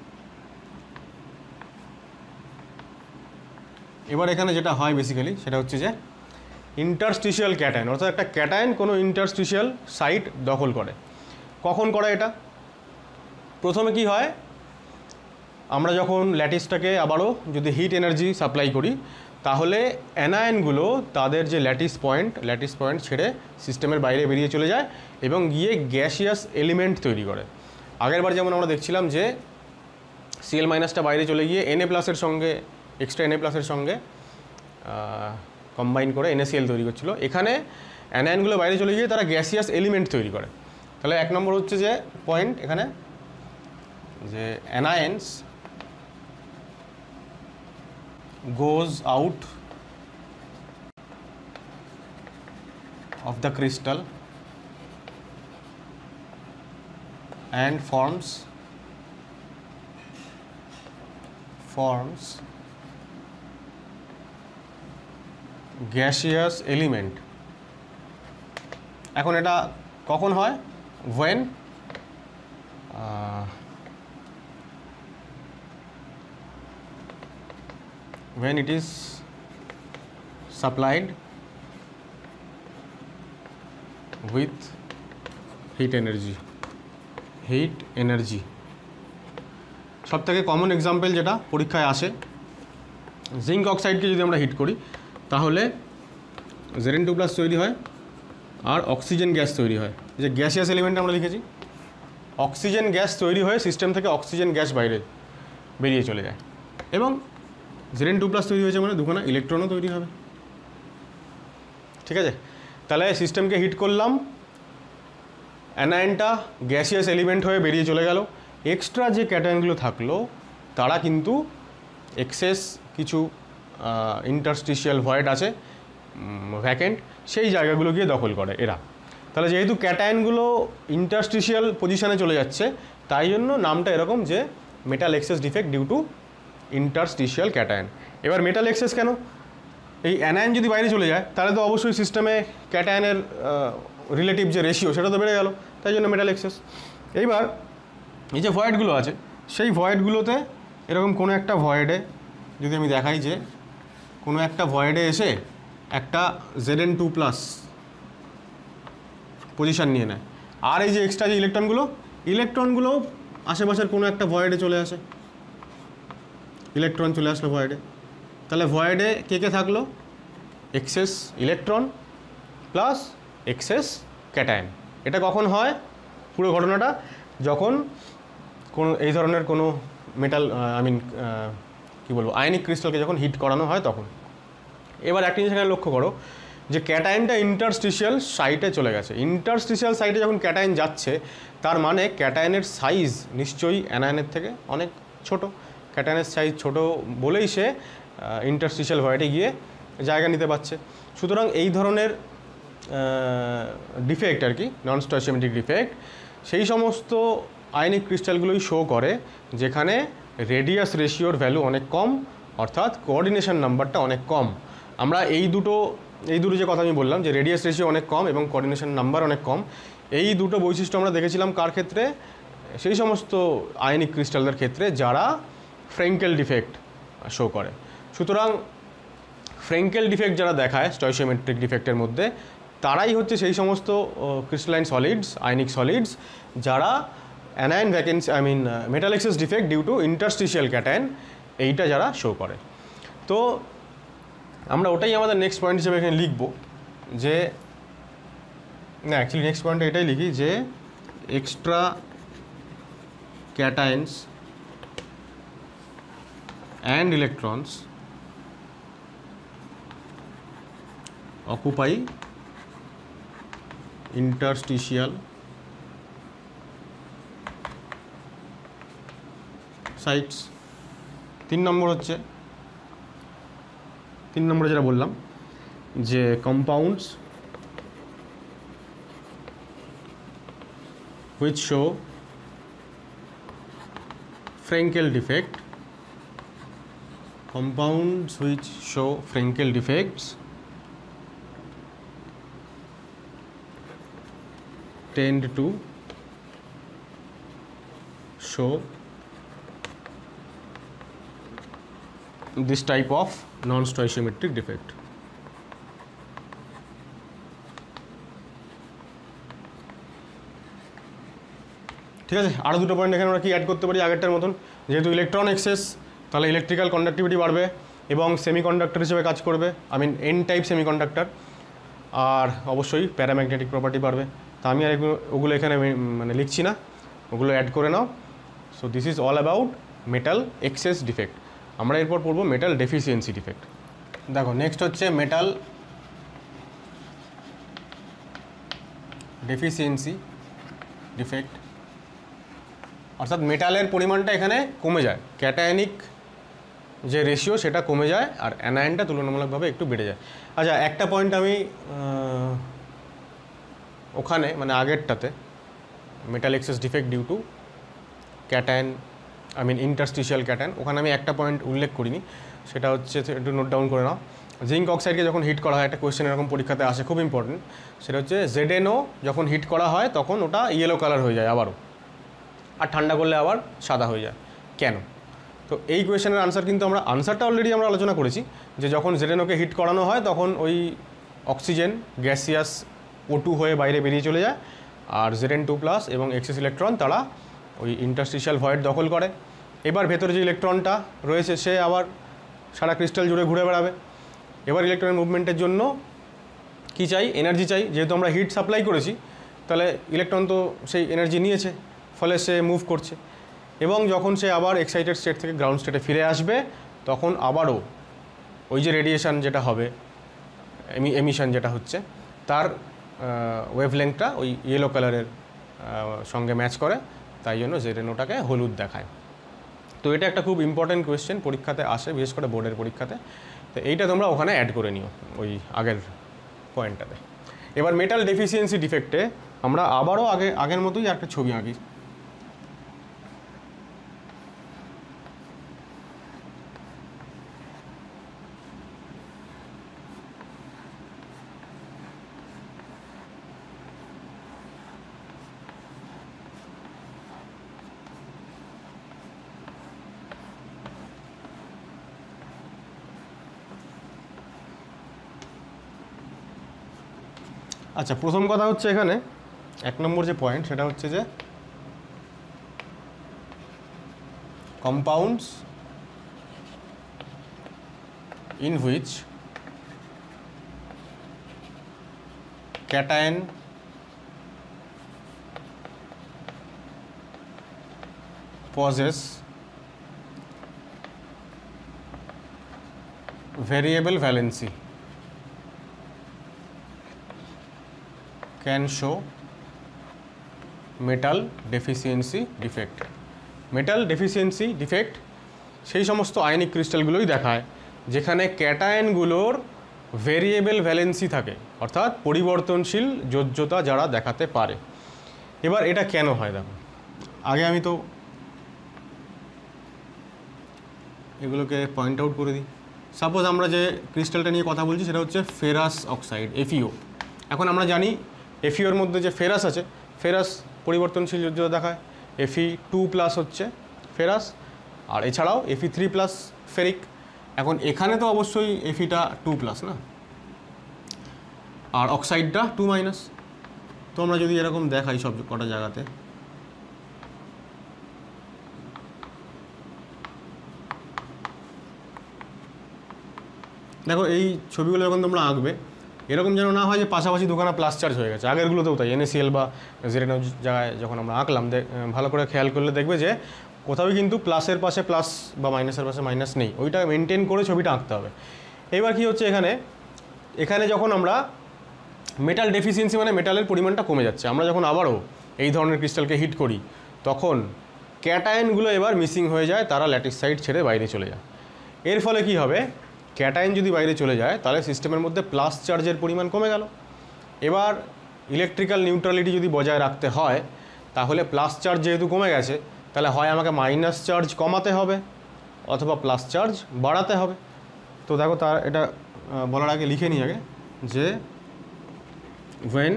এবার এখানে যেটা হয় বেসিক্যালি সেটা হচ্ছে যে ইন্টারস্টিশিয়াল ক্যাটায়ন, অর্থাৎ একটা ক্যাটায়ন কোনো ইন্টারস্টিশিয়াল সাইট দখল করে। কখন করে এটা? প্রথমে কি হয়, আমরা যখন ল্যাটিসটাকে আবারও যদি হিট এনার্জি সাপ্লাই করি, তাহলে অ্যানায়নগুলো তাদের যে ল্যাটিস পয়েন্ট ছেড়ে সিস্টেমের বাইরে বেরিয়ে চলে যায় এবং গিয়ে গ্যাসিয়াস এলিমেন্ট তৈরি করে। আগেরবার যেমন আমরা দেখছিলাম যে Cl মাইনাসটা বাইরে চলে গিয়ে Na+-এর সঙ্গে, এক্সট্রা Na+-এর সঙ্গে কম্বাইন করে NaCl তৈরি করছিল। এখানে অ্যানায়নগুলো বাইরে চলে গিয়ে তারা গ্যাসিয়াস এলিমেন্ট তৈরি করে। তাহলে এক নম্বর হচ্ছে যে পয়েন্ট এখানে, যে অ্যানায়ন্স goes out of the crystal and forms gaseous element. এখন এটা কখন হয়? when it is supplied with heat energy. সব থেকে কমন এক্সাম্পল যেটা পরীক্ষায় আসে, জিঙ্ক অক্সাইডকে যদি আমরা হিট করি তাহলে Zn2+ তৈরি হয় আর অক্সিজেন গ্যাস তৈরি হয়। যে গ্যাসিয়াস এলিমেন্ট আমরা লিখেছি, অক্সিজেন গ্যাস তৈরি হয়ে সিস্টেম থেকে অক্সিজেন গ্যাস বাইরে বেরিয়ে চলে যায় এবং Zn2+ তৈরি হয়েছে মানে দুখানা ইলেকট্রনও তৈরি হবে। ঠিক আছে, তাহলে সিস্টেমকে হিট করলাম, অ্যানায়নটা গ্যাসিয়াস এলিমেন্ট হয়ে বেরিয়ে চলে গেল, এক্সট্রা যে ক্যাটায়নগুলো থাকলো তারা কিন্তু এক্সেস কিছু ইন্টারস্টিশিয়াল ভয়েড আছে ভ্যাকেন্ট, সেই জায়গাগুলো গিয়ে দখল করে এরা। তাহলে যেহেতু ক্যাটায়নগুলো ইন্টারস্টিশিয়াল পজিশানে চলে যাচ্ছে, তাই জন্য নামটা এরকম যে metal excess defect due to interstitial cation. এবার মেটাল এক্সেস কেন? এই অ্যানায়ন যদি বাইরে চলে যায় তাহলে তো অবশ্যই সিস্টেমে ক্যাটায়নের রিলেটিভ যে রেশিও সেটা তো বেড়ে গেল, তাই জন্য মেটাল এক্সেস। এইবার এই যে ভয়েডগুলো আছে, সেই ভয়েডগুলোতে এরকম কোনো একটা ভয়েডে যদি আমি দেখাই যে কোনো একটা ভয়েডে এসে একটা Zn2+ পজিশান নিয়ে নেয়, আর এই যে এক্সট্রা যে ইলেকট্রনগুলো আশেপাশের কোনো একটা ভয়েডে চলে আসে, ইলেকট্রন চলে আসলো ভয়েডে। তাহলে ভয়েডে কে থাকলো? Excess electron plus excess cation. এটা কখন হয় পুরো ঘটনাটা? যখন কোনো এই ধরনের কোনো মেটাল আয়নিক ক্রিস্টালকে যখন হিট করানো হয় তখন। এবার একটা জিনিস এখানে লক্ষ্য করো যে ক্যাটায়নটা ইন্টারস্টিশিয়াল সাইটে চলে গেছে। ইন্টারস্টিশিয়াল সাইটে যখন ক্যাটায়ন যাচ্ছে, তার মানে ক্যাটায়নের সাইজ নিশ্চয়ই অ্যানায়নের থেকে অনেক ছোট। ক্যাটায়নের সাইজ ছোট বলেই সে ইন্টারস্টিশিয়াল ভয়েডে গিয়ে জায়গা নিতে পারছে। সুতরাং এই ধরনের ডিফেক্ট আর কি, নন স্টয়চিওমেট্রিক ডিফেক্ট, সেই সমস্ত আয়নিক ক্রিস্টালগুলোই শো করে যেখানে রেডিয়াস রেশিওর ভ্যালু অনেক কম, অর্থাৎ কোঅর্ডিনেশন নাম্বারটা অনেক কম। আমরা এই দুটো যে কথা আমি বললাম যে রেডিয়াস রেশিও অনেক কম এবং কোঅর্ডিনেশন নাম্বার অনেক কম, এই দুটো বৈশিষ্ট্য আমরা দেখেছিলাম কার ক্ষেত্রে? সেই সমস্ত আয়নিক ক্রিস্টালদের ক্ষেত্রে যারা ফ্রেঙ্কেল ডিফেক্ট শো করে। সুতরাং ফ্রেঙ্কেল ডিফেক্ট যারা দেখায় স্টয়চিওমেট্রিক ডিফেক্টের মধ্যে, তারাই হচ্ছে সেই সমস্ত ক্রিস্টালাইন সলিডস, আয়নিক সলিডস যারা anion vacancy metal excess defect due to interstitial cation, এইটা যারা শো করে। তো আমরা ওটাই আমাদের নেক্সট পয়েন্ট হিসেবে এখানে লিখব যে অ্যাকচুয়ালি নেক্সট পয়েন্টে এটাই লিখি যে extra cations and electrons occupy interstitial sites। 3 নম্বর হচ্ছে 3 নম্বরে যেটা বললাম যে compounds which show Frenkel defect, compounds which show Frenkel defects tend to show this type of non-stoichiometric defect. ঠিক আছে, আরও দুটো পয়েন্ট এখানে আমরা কি অ্যাড করতে পারি আগেরটার মতন, যেহেতু ইলেকট্রন এক্সেস তাহলে ইলেকট্রিক্যাল কন্ডাক্টিভিটি বাড়বে এবং সেমিকন্ডাক্টর হিসেবে কাজ করবে, I mean N type semiconductor, আর অবশ্যই প্যারাম্যাগনেটিক প্রপার্টি বাড়বে। তা আমি আর ওগুলো এখানে মানে লিখছি না, ওগুলো অ্যাড করে নাও। So this is all about metal excess defect. আমরা এরপর পড়বো মেটাল ডেফিসিয়েন্সি ডিফেক্ট। দেখো নেক্সট হচ্ছে মেটাল ডেফিসিয়েন্সি ডিফেক্ট, অর্থাৎ মেটালের পরিমাণটা এখানে কমে যায়, ক্যাটায়নিক যে রেশিও সেটা কমে যায় আর অ্যানায়নটা তুলনামূলকভাবে একটু বেড়ে যায়। আচ্ছা, একটা পয়েন্ট আমি ওখানে মানে আগেরটাতে metal excess defect due to cation, I mean interstitial cation, ওখানে আমি একটা পয়েন্ট উল্লেখ করিনি, সেটা হচ্ছে একটু নোট ডাউন করে নাও। জিঙ্ক অক্সাইডকে যখন হিট করা হয়, একটা কোয়েশ্চেন এরকম পরীক্ষাতে আসে, খুব ইম্পর্টেন্ট, সেটা হচ্ছে ZnO যখন হিট করা হয় তখন ওটা ইয়েলো কালার হয়ে যায় আবারও, আর ঠান্ডা করলে আবার সাদা হয়ে যায়, কেন? তো এই কোয়েশ্চেনের আনসার কিন্তু আনসারটা অলরেডি আমরা আলোচনা করেছি, যে যখন ZnOকে হিট করানো হয় তখন ওই অক্সিজেন গ্যাসিয়াস O2 হয়ে বাইরে বেরিয়ে চলে যায়, আর Zn2+ এবং এক্সেস ইলেকট্রন তারা ওই ইন্টারস্টিশিয়াল ভয়েড দখল করে। এবার ভেতরে যে ইলেকট্রনটা রয়েছে সে আবার সারা ক্রিস্টাল জুড়ে ঘুরে বেড়াবে। এবার ইলেকট্রনের মুভমেন্টের জন্য কি চাই? এনার্জি চাই। যেহেতু আমরা হিট সাপ্লাই করেছি তাহলে ইলেকট্রন তো সেই এনার্জি নিয়েছে, ফলে সে মুভ করছে। এবং যখন সে আবার এক্সাইটেড স্টেট থেকে গ্রাউন্ড স্টেটে ফিরে আসবে তখন আবারও ওই যে রেডিয়েশন যেটা হবে, এমিশন যেটা হচ্ছে, তার ওয়েভলেংথটা ওই ইয়েলো কালারের সঙ্গে ম্যাচ করে, তাই জন্য ZnOটাকে হলুদ দেখায়। তো এটা একটা খুব ইম্পর্টেন্ট কোয়েশ্চেন, পরীক্ষাতে আসে, বিশেষ করে বোর্ডের পরীক্ষাতে। তো এইটা তোমরা ওখানে অ্যাড করে নিও ওই আগের পয়েন্টটাতে। এবার মেটাল ডেফিসিয়েন্সি ডিফেক্টে আমরা আবারও আগের মতোই একটা ছবি আঁকি। আচ্ছা, প্রথম কথা হচ্ছে এখানে 1 নম্বর যে পয়েন্ট সেটা হচ্ছে যে compounds in which cation possess variable valency can show metal deficiency defect. Metal deficiency defect সেই সমস্ত আয়নিক ক্রিস্টালগুলোই দেখায় যেখানে ক্যাটায়নগুলোর ভেরিয়েবল ভ্যালেন্সি থাকে, অর্থাৎ পরিবর্তনশীল যোজ্যতা যারা দেখাতে পারে। এবার এটা কেন হয় দেখো, আগে আমি তো এগুলোকে পয়েন্ট আউট করে দিই। সাপোজ আমরা যে ক্রিস্টালটা নিয়ে কথা বলছি সেটা হচ্ছে ফেরাস অক্সাইড, FeO। এখন আমরা জানি FeOর মধ্যে যে ফেরাস আছে, ফেরাস পরিবর্তনশীল যোজ্যতা দেখায়, Fe2+ হচ্ছে ফেরাস, আর এছাড়াও Fe3+ ফেরিক। এখন এখানে তো অবশ্যই Feটা 2+ না, আর অক্সাইডটা 2-। তো আমরা যদি এরকম দেখাই সব কটা জায়গাতে, দেখো এই ছবিগুলো যখন তোমরা আঁকবে এরকম যেন না হয় যে পাশাপাশি দুখানা প্লাস চার্জ হয়ে গেছে। আগেরগুলোতেও তাই, NaCl বা ZnO জায়গায় যখন আমরা আঁকলাম ভালো করে খেয়াল করলে দেখবে যে কোথাও কিন্তু প্লাসের পাশে প্লাস বা মাইনাসের পাশে মাইনাস নেই, ওইটা মেনটেন করে ছবিটা আঁকতে হবে। এবার কি হচ্ছে এখানে যখন আমরা মেটাল ডেফিসিয়েন্সি মানে মেটালের পরিমাণটা কমে যাচ্ছে, আমরা যখন আবারও এই ধরনের ক্রিস্টালকে হিট করি তখন ক্যাটায়নগুলো এবার মিসিং হয়ে যায়, তারা ল্যাটিস সাইড ছেড়ে বাইরে চলে যায়। এর ফলে কি হবে, ক্যাটায়ন যদি বাইরে চলে যায় তাহলে সিস্টেমের মধ্যে প্লাস চার্জের পরিমাণ কমে গেল। এবার ইলেকট্রিক্যাল নিউট্রালিটি যদি বজায় রাখতে হয় তাহলে প্লাস চার্জ যেহেতু কমে গেছে তাহলে হয় আমাকে মাইনাস চার্জ কমাতে হবে অথবা প্লাস চার্জ বাড়াতে হবে। তো দেখো তার এটা বলার আগে লিখে নিই আগে যে when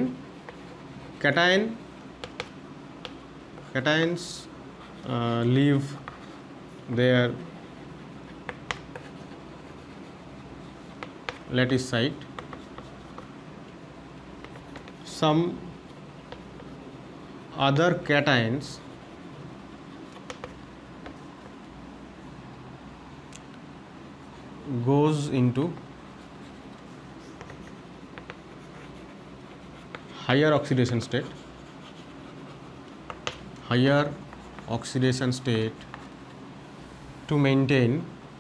cations leave their lattice site, some other cations goes into higher oxidation state to maintain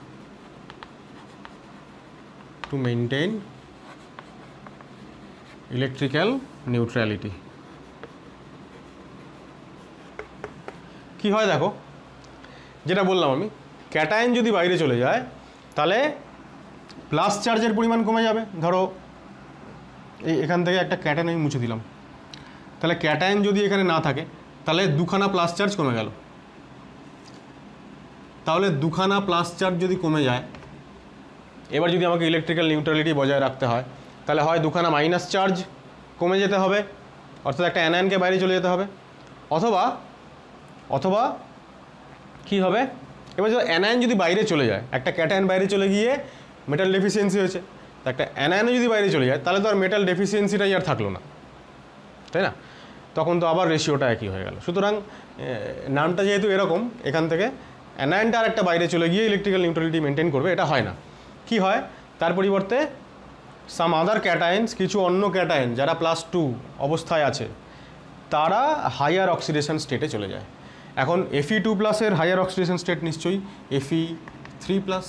electrical neutrality। কি হয় দেখো, যেটা বললাম আমি, ক্যাটায়ন যদি বাইরে চলে যায় তাহলে প্লাস চার্জের পরিমাণ কমে যাবে। ধরো এখান থেকে একটা ক্যাটায়ন আমি মুছে দিলাম, তাহলে ক্যাটায়ন যদি এখানে না থাকে তাহলে দুখানা প্লাস চার্জ কমে গেল। তাহলে দুখানা প্লাস চার্জ যদি কমে যায়, এবার যদি আমাকে ইলেকট্রিক্যাল নিউট্রালিটি বজায় রাখতে হয় তাহলে হয় দুখানা মাইনাস চার্জ কমে যেতে হবে, অর্থাৎ একটা অ্যানায়নকে বাইরে চলে যেতে হবে, অথবা কি হবে, এবার যদি অ্যানায়ন যদি বাইরে চলে যায়, একটা ক্যাটায়ন বাইরে চলে গিয়ে মেটাল ডেফিসিয়েন্সি হয়েছে, একটা অ্যানায়নও যদি বাইরে চলে যায় তাহলে তো আর মেটাল ডেফিসিয়েন্সিটাই আর থাকলো না, তাই না? তখন তো আবার রেশিওটা একই হয়ে গেল। সুতরাং নামটা যেহেতু এরকম, এখান থেকে অ্যানায়নটা আর একটা বাইরে চলে গিয়ে ইলেকট্রিক্যাল নিউট্রালিটি মেনটেন করবে, এটা হয় না। কি হয়, তার পরিবর্তে সাম আদার ক্যাটায়ন্স, কিছু অন্য ক্যাটায়ন যারা +2 অবস্থায় আছে তারা হায়ার অক্সিডেশন স্টেটে চলে যায়। এখন Fe2+ এর হায়ার অক্সিডেশন স্টেট নিশ্চয়ই Fe3+,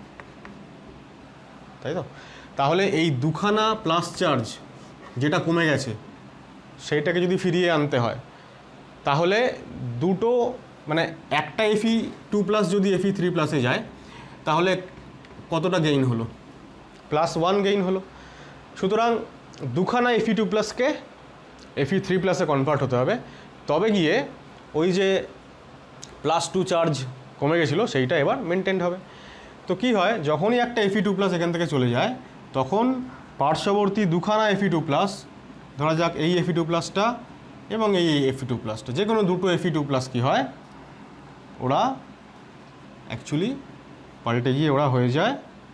তাই তো? তাহলে এই দুখানা প্লাস চার্জ যেটা কমে গেছে সেইটাকে যদি ফিরিয়ে আনতে হয় তাহলে দুটো, মানে একটা Fe2+ যদি Fe3+ যায় তাহলে কতটা গেইন হলো? +1 গেইন হলো। সুতরাং দুখানা Fe2+কে Fe3+ কনভার্ট হতে হবে, তবে গিয়ে ওই যে +2 চার্জ কমে গেছিলো সেইটা এবার মেনটেন হবে। তো কি হয়, যখনই একটা Fe2+ এখান থেকে চলে যায় তখন পার্শ্ববর্তী দুখানা Fe2+, ধরা যাক এই Fe2+টা এবং এই Fe2+টা, যে কোনো দুটো Fe2+ কি হয়, ওরা অ্যাকচুয়ালি পাল্টে গিয়ে ওরা হয়ে যায়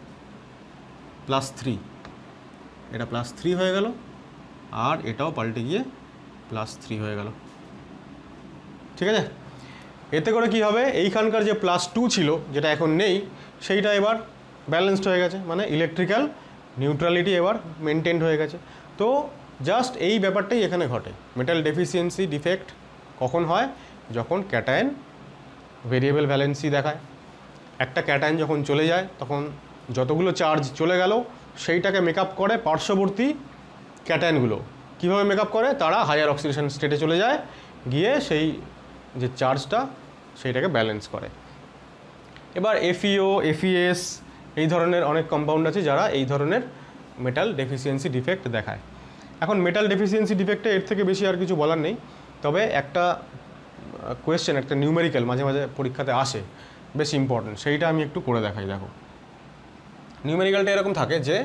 +3। এটা +3 হয়ে গেল আর এটাও পাল্টে গিয়ে +3 হয়ে গেল, ঠিক আছে? এতে করে কি হবে, এইখানকার যে +2 ছিল যেটা এখন নেই সেইটা এবার ব্যালেন্সড হয়ে গেছে, মানে ইলেকট্রিক্যাল নিউট্রালিটি এবার মেনটেন্ড হয়ে গেছে। তো জাস্ট এই ব্যাপারটাই এখানে ঘটে। মেটাল ডেফিসিয়েন্সি ডিফেক্ট কখন হয়? যখন ক্যাটায়ন ভেরিয়েবল ভ্যালেন্সি দেখায়। একটা ক্যাটায়ন যখন চলে যায় তখন যতগুলো চার্জ চলে গেল সেইটাকে মেকআপ করে পার্শ্ববর্তী ক্যাটায়নগুলো। কীভাবে মেকআপ করে? তারা হায়ার অক্সিডেশন স্টেটে চলে যায়, গিয়ে সেই যে চার্জটা সেইটাকে ব্যালেন্স করে। এবার FeO, FeS এই ধরনের অনেক কম্পাউন্ড আছে যারা এই ধরনের মেটাল ডেফিসিয়েন্সি ডিফেক্ট দেখায়। এখন মেটাল ডেফিসিয়েন্সি ডিফেক্টে এর থেকে বেশি আর কিছু বলার নেই, তবে একটা কোয়েশ্চেন, একটা নিউমেরিক্যাল মাঝে মাঝে পরীক্ষাতে আসে, বেশ ইম্পর্টেন্ট, সেইটা আমি একটু করে দেখাই। দেখো নিউমেরিক্যালটা এরকম থাকে যে,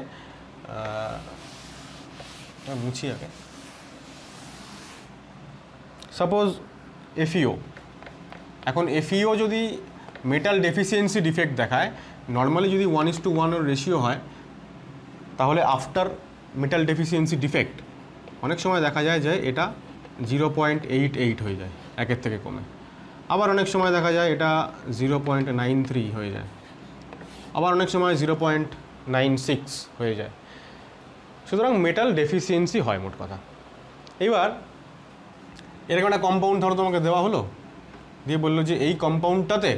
মুছি আগে, সাপোজ FeO, এখন FeO যদি মেটাল ডেফিসিয়েন্সি ডিফেক্ট দেখায়, নর্মালি যদি 1:1 এর রেশিও হয় তাহলে আফটার মেটাল ডেফিসিয়েন্সি ডিফেক্ট অনেক সময় দেখা যায় যে এটা 0.88 হয়ে যায়, একের থেকে কমে। আবার অনেক সময় দেখা যায় এটা 0.93 হয়ে যায়, আবার অনেক সময় 0.96 হয়ে যায়। সুতরাং মেটাল ডেফিসিয়েন্সি হয় মোট কথা। এবার এরকম একটা কম্পাউন্ড ধরো তোমাকে দেওয়া হলো, দিয়ে বললো যে এই কম্পাউন্ডটাতে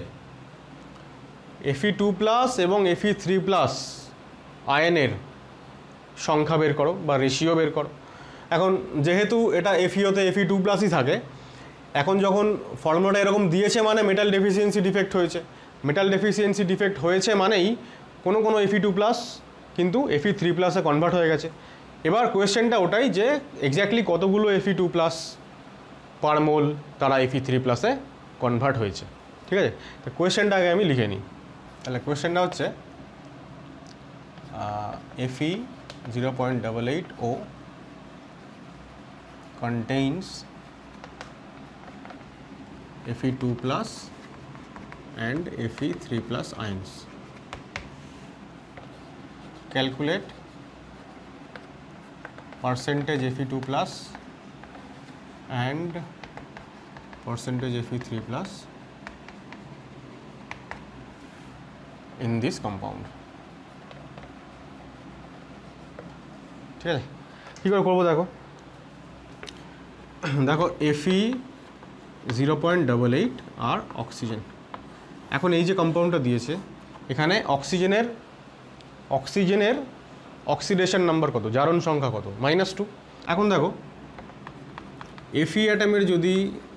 Fe2+ এবং Fe3+ আয়নের সংখ্যা বের করো বা রেশিও বের করো। এখন যেহেতু এটা FeOতে Fe2+ই থাকে, এখন যখন ফর্মুলাটা এরকম দিয়েছে মানে মেটাল ডেফিসিয়েন্সি ডিফেক্ট হয়েছে। মেটাল ডেফিসিয়েন্সি ডিফেক্ট হয়েছে মানেই কোনো কোনো Fe2+ কিন্তু Fe3+ কনভার্ট হয়ে গেছে। এবার কোয়েশ্চেনটা ওটাই যে এক্স্যাক্টলি কতগুলো Fe2+ পার মোল তারা Fe3+ কনভার্ট হয়েছে। ঠিক আছে, তো কোয়েশ্চেনটা আগে আমি লিখে নিই। তাহলে কোয়েশ্চেনটা হচ্ছে Fe0.88O contains Fe2+ and Fe3+ ions. Calculate percentage Fe2+ and percentage Fe3+ in this compound. ঠিক আছে, কী করে করবো দেখো দেখো Fe0.88 আর অক্সিজেন। এখন এই যে কম্পাউন্ডটা দিয়েছে এখানে অক্সিজেনের অক্সিডেশন নাম্বার কত, জারণ সংখ্যা কত, -2। এখন দেখো Fe অ্যাটমের যদি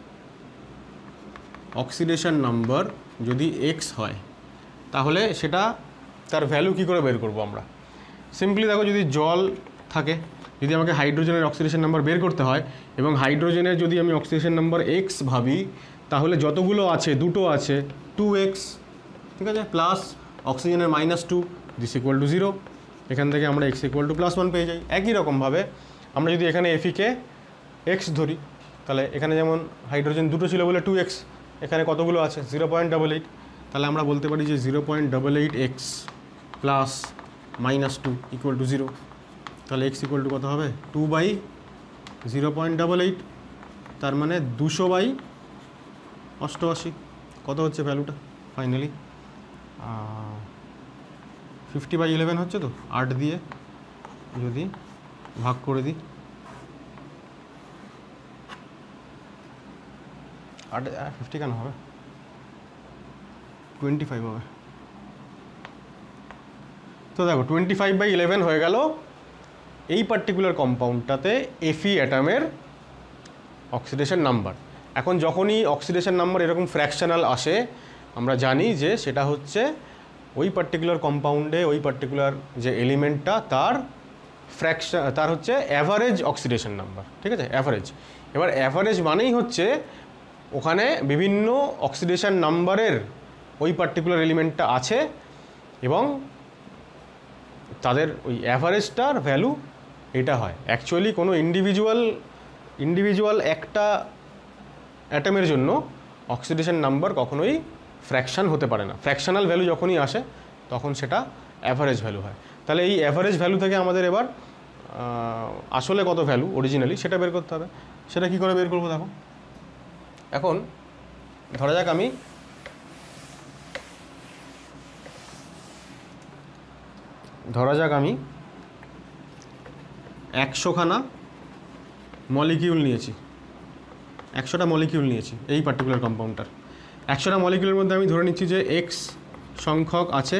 অক্সিডেশন নাম্বার যদি x হয় তাহলে সেটা তার ভ্যালু কী করে বের করবো আমরা? সিম্পলি দেখো, যদি জল থাকে, যদি আমাকে হাইড্রোজেনের অক্সিডেশন নাম্বার বের করতে হয় এবং হাইড্রোজেনের যদি আমি অক্সিডেশন নাম্বার x ভাবি, তাহলে যতগুলো আছে দুটো আছে 2x, ঠিক আছে, প্লাস অক্সিজেনের -2, দিস ইকুয়াল টু 0। এখান থেকে আমরা x ইকুয়াল টু +1 পেয়ে যাই। একই রকমভাবে আমরা যদি এখানে Fe কে x ধরি, তাহলে এখানে যেমন হাইড্রোজেন দুটো ছিল বলে 2x, এখানে কতগুলো আছে 0.88, তাহলে আমরা বলতে পারি যে 0.88x প্লাস -2 ইকুয়াল টু 0। তাহলে x ইকুয়াল টু কত হবে? 2/0.88, তার মানে 200/88। কত হচ্ছে ভ্যালুটা ফাইনালি? 50/11 হচ্ছে তো, 8 দিয়ে যদি ভাগ করে দিই, 50 কেন হবে, 25 হবে। তো দেখো 25/11 হয়ে গেল এই পার্টিকুলার কম্পাউন্ডটাতে Fe অ্যাটমের অক্সিডেশন নাম্বার। এখন যখনই অক্সিডেশন নাম্বার এরকম ফ্র্যাকশনাল আসে, আমরা জানি যে সেটা হচ্ছে ওই পার্টিকুলার কম্পাউন্ডে ওই পার্টিকুলার যে এলিমেন্টটা তার হচ্ছে অ্যাভারেজ অক্সিডেশন নাম্বার। ঠিক আছে, অ্যাভারেজ। এবার অ্যাভারেজ মানেই হচ্ছে ওখানে বিভিন্ন অক্সিডেশন নাম্বারের ওই পার্টিকুলার এলিমেন্টটা আছে এবং তাদের ওই অ্যাভারেজটার ভ্যালু এটা হয়। অ্যাকচুয়ালি কোনো ইন্ডিভিজুয়াল একটা অ্যাটমের জন্য অক্সিডেশন নাম্বার কখনোই ফ্র্যাকশান হতে পারে না। ফ্র্যাকশনাল ভ্যালু যখনই আসে তখন সেটা অ্যাভারেজ ভ্যালু হয়। তাহলে এই অ্যাভারেজ ভ্যালু থেকে আমাদের এবার আসলে কত ভ্যালু অরিজিনালি সেটা বের করতে হবে। সেটা কী করে বের করবো দেখো। এখন ধরা যাক আমি 100খানা মলিকিউল নিয়েছি, 100টা মলিকিউল নিয়েছি এই পার্টিকুলার কম্পাউন্ডটার। 100টা মলিকিউলের মধ্যে আমি ধরে নিচ্ছি যে x সংখ্যক আছে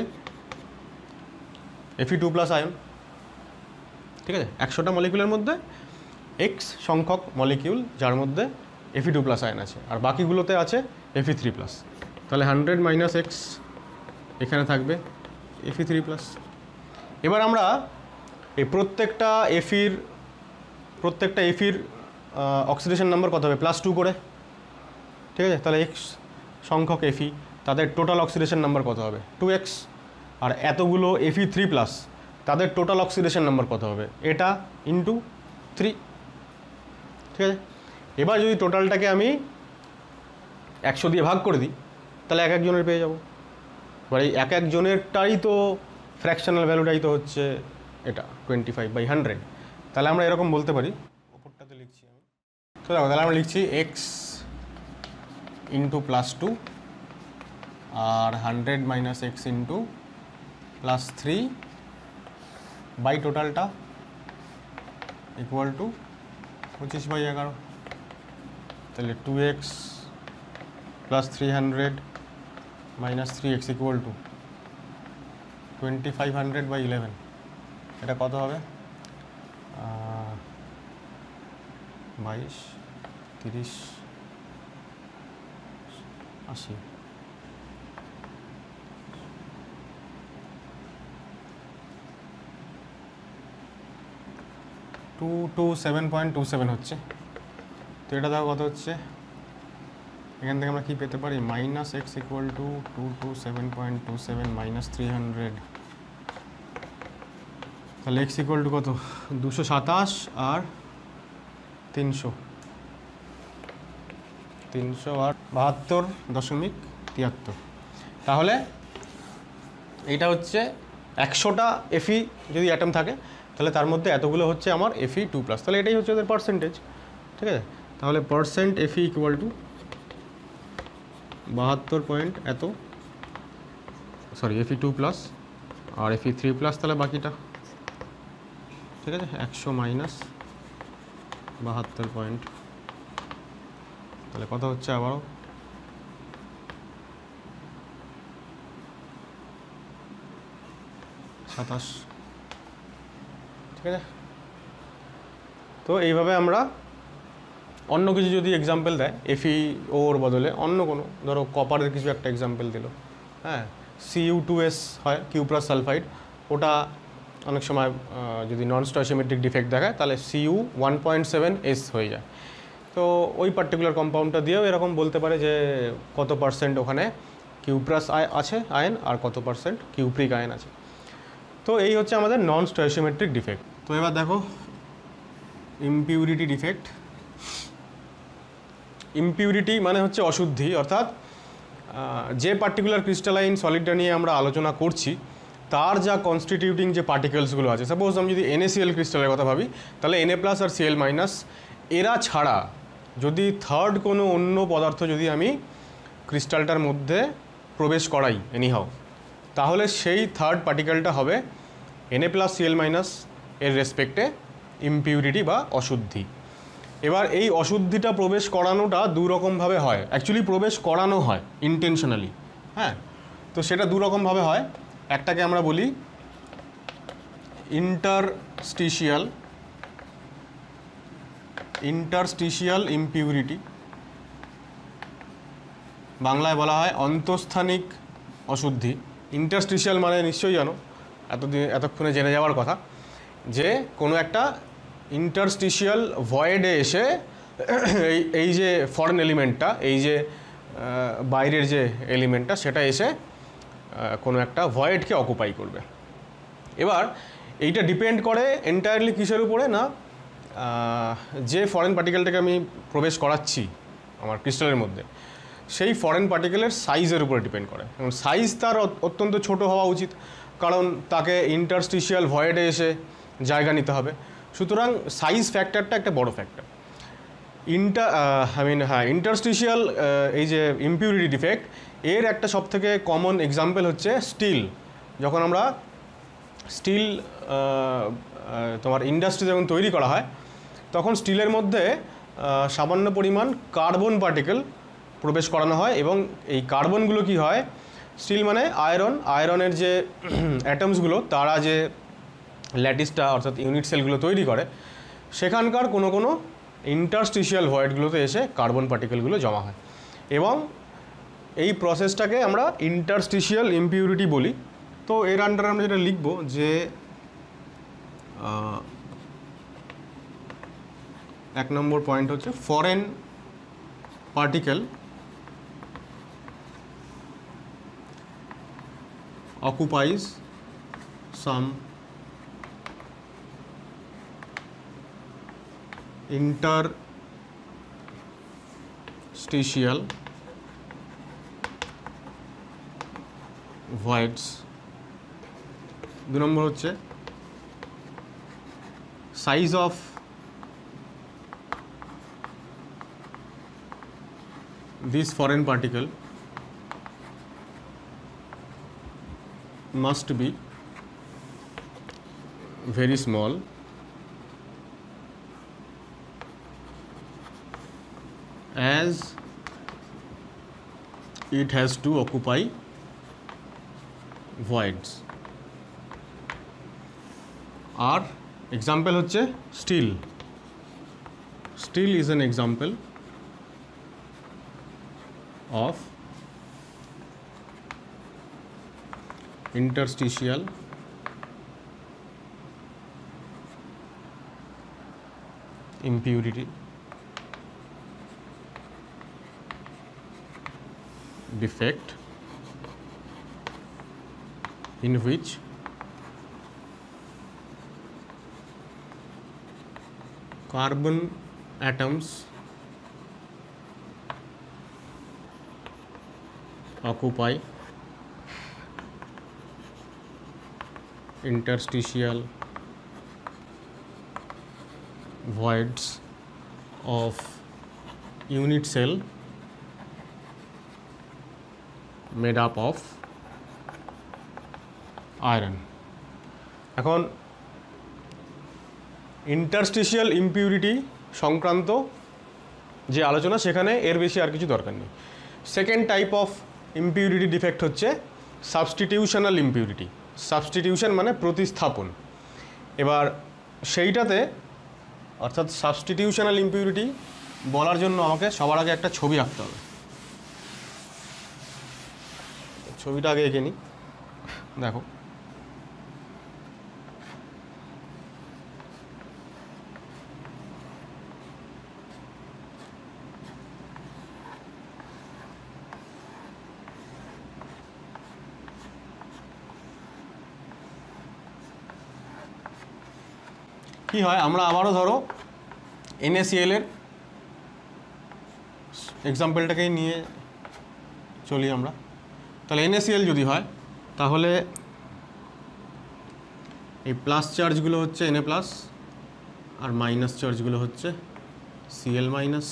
Fe2+ আয়ন। ঠিক আছে, 100টা মলিকিউলের মধ্যে x সংখ্যক মলিকিউল যার মধ্যে Fe2+ আয়ন আছে, আর বাকিগুলোতে আছে Fe3+। তাহলে 100 - x এখানে থাকবে Fe3+। এবার আমরা এই প্রত্যেকটা এফির অক্সিডেশন নাম্বার কত হবে? +2 করে। ঠিক আছে, তাহলে x সংখ্যক Fe তাদের টোটাল অক্সিডেশন নাম্বার কত হবে? 2x। আর এতগুলো Fe3+ তাদের টোটাল অক্সিডেশন নাম্বার কত হবে? এটা × 3। ঠিক আছে, এবার যদি টোটালটাকে আমি 100 দিয়ে ভাগ করে দিই তাহলে এক একজনের পেয়ে যাব। এবার এই এক একজনেরটাই তো ফ্র্যাকশনাল ভ্যালুটাই তো হচ্ছে এটা 25/100। তাহলে আমরা এরকম বলতে পারি, ওপরটাতে লিখছি আমি। তো দেখো, তাহলে আমরা লিখছি x × +2 আর 100 - x × +3 বাই টোটালটা ইকুয়াল টু 25/11। তাহলে 2x + 300 - 3x ইকুয়াল টু 2500/11। এটা কত হবে? 22, 30, 80। 227.27 হচ্ছে। তো এটা দেখো কত হচ্ছে, এখান থেকে আমরা কী পেতে পারি, minus x equal to 227.27 minus 300, তাহলে এক্স ইকুয়াল টু কত, 227 আর 300 আর 72.73। তাহলে এইটা হচ্ছে 100টা এফই যদি অ্যাটম থাকে তাহলে তার মধ্যে এতগুলো হচ্ছে আমার Fe2+, তাহলে এটাই হচ্ছে ওদের পার্সেন্টেজ, ঠিক আছে। তাহলে percent Fe equal to 72 point এত, সরি Fe2+ আর Fe3+, তাহলে বাকিটা ঠিক আছে 100 মাইনাস 72 পয়েন্ট, তাহলে কত হচ্ছে আবারও 27, ঠিক আছে। তো এইভাবে আমরা অন্য কিছু যদি এক্সাম্পল দেয় FeOর বদলে অন্য কোনো, ধরো কপারের কিছু একটা এক্সাম্পল দিল, হ্যাঁ, Cu2S হয় কিউ প্লাস সালফাইড, ওটা অনেক সময় যদি নন স্টয়চিওমেট্রিক ডিফেক্ট দেখায় তাহলে Cu 1.7S হয়ে যায়। তো ওই পার্টিকুলার কম্পাউন্ডটা দিয়েও এরকম বলতে পারে যে কত পার্সেন্ট ওখানে কিউ প্লাস আছে আয়ন আর কত পার্সেন্ট কিউপ্রিক আয়ন আছে। তো এই হচ্ছে আমাদের নন স্টয়চিওমেট্রিক ডিফেক্ট। তো এবার দেখো ইমপিউরিটি ডিফেক্ট। ইমপিউরিটি মানে হচ্ছে অশুদ্ধি, অর্থাৎ যে পার্টিকুলার ক্রিস্টালাইন সলিডটা নিয়ে আমরা আলোচনা করছি তার যা কনস্টিটিউটিং যে পার্টিকেলসগুলো আছে, সাপোজ আমি যদি NaCl ক্রিস্টালের কথা ভাবি তাহলে Na+ আর Cl-, এরা ছাড়া যদি থার্ড কোনো অন্য পদার্থ যদি আমি ক্রিস্টালটার মধ্যে প্রবেশ করাই এনিহাও, তাহলে সেই থার্ড পার্টিকেলটা হবে Na+, Cl-, এর রেসপেক্টে ইমপিউরিটি বা অশুদ্ধি। এবার এই অশুদ্ধিটা প্রবেশ করানোটা দুরকমভাবে হয়, অ্যাকচুয়ালি প্রবেশ করানো হয় ইন্টেনশনালি, হ্যাঁ। তো সেটা দুরকমভাবে হয়, একটাকে আমরা বলি ইন্টারস্টিশিয়াল ইমপিউরিটি, বাংলায় বলা হয় অন্তঃস্থানিক অশুদ্ধি। ইন্টারস্টিশিয়াল মানে নিশ্চয়ই জানো, এতক্ষণে জেনে যাওয়ার কথা, যে কোনো একটা ইন্টারস্টিশিয়াল ভয়েডে এসে এই যে ফরেন এলিমেন্টটা, এই যে বাইরের যে এলিমেন্টটা, সেটা এসে কোনো একটা ভয়েডকে অকুপাই করবে। এবার এইটা ডিপেন্ড করে এন্টায়ারলি কিসের উপরে না, যে ফরেন পার্টিকেলটাকে আমি প্রবেশ করাচ্ছি আমার ক্রিস্টালের মধ্যে, সেই ফরেন পার্টিকেলের সাইজের উপরে ডিপেন্ড করে। এবং সাইজ তার অত্যন্ত ছোট হওয়া উচিত, কারণ তাকে ইন্টারস্টিশিয়াল ভয়েডে এসে জায়গা নিতে হবে। সুতরাং সাইজ ফ্যাক্টরটা একটা বড় ফ্যাক্টর। ইন্টারস্টিশিয়াল এই যে ইমপিউরিটি ডিফেক্ট, এর একটা সবথেকে কমন এক্সাম্পল হচ্ছে স্টিল। যখন আমরা স্টিল তোমার ইন্ডাস্ট্রি যখন তৈরি করা হয়, তখন স্টিলের মধ্যে সামান্য পরিমাণ কার্বন পার্টিকেল প্রবেশ করানো হয়, এবং এই কার্বনগুলো কি হয়, স্টিল মানে আয়রনের যে অ্যাটমসগুলো তারা যে ল্যাটিসটা অর্থাৎ ইউনিট সেলগুলো তৈরি করে, সেখানকার কোনো ইন্টারস্টিশিয়াল ভয়েডগুলোতে এসে কার্বন পার্টিকেলগুলো জমা হয়, এবং এই প্রসেসটাকে আমরা ইন্টারস্টিশিয়াল ইমপিউরিটি বলি। তো এর আন্ডারে আমরা যেটা লিখব যে 1 নম্বর পয়েন্ট হচ্ছে foreign particle occupies some interstitial voids। 2 নম্বর হচ্ছে size of this foreign particle must be very small as it has to occupy voids। আর এক্সাম্পল হচ্ছে steel is an example of interstitial impurity defect in which carbon atoms occupy interstitial voids of unit cell made up of iron. এখন interstitial impurity সংক্রান্ত যে আলোচনা সেখানে এর বেশি আর কিছু দরকার নেই। Second type of impurity defect হচ্ছে সাবস্টিটিউশনাল ইমপিউরিটি। সাবস্টিটিউশন মানে প্রতিস্থাপন। এবার সেইটাতে অর্থাৎ সাবস্টিটিউশনাল ইমপিউরিটি বলার জন্য আমাকে সবার আগে একটা ছবি আঁকতে হবে। ছবিটা আগে এঁকে নিই। দেখো কি হয়, আমরা আবারও ধরো NaCl এর এক্সাম্পলটাকেই নিয়ে চলি আমরা। তাহলে NaCl যদি হয় তাহলে এই প্লাস চার্জগুলো হচ্ছে Na প্লাস আর মাইনাস চার্জগুলো হচ্ছে Cl মাইনাস।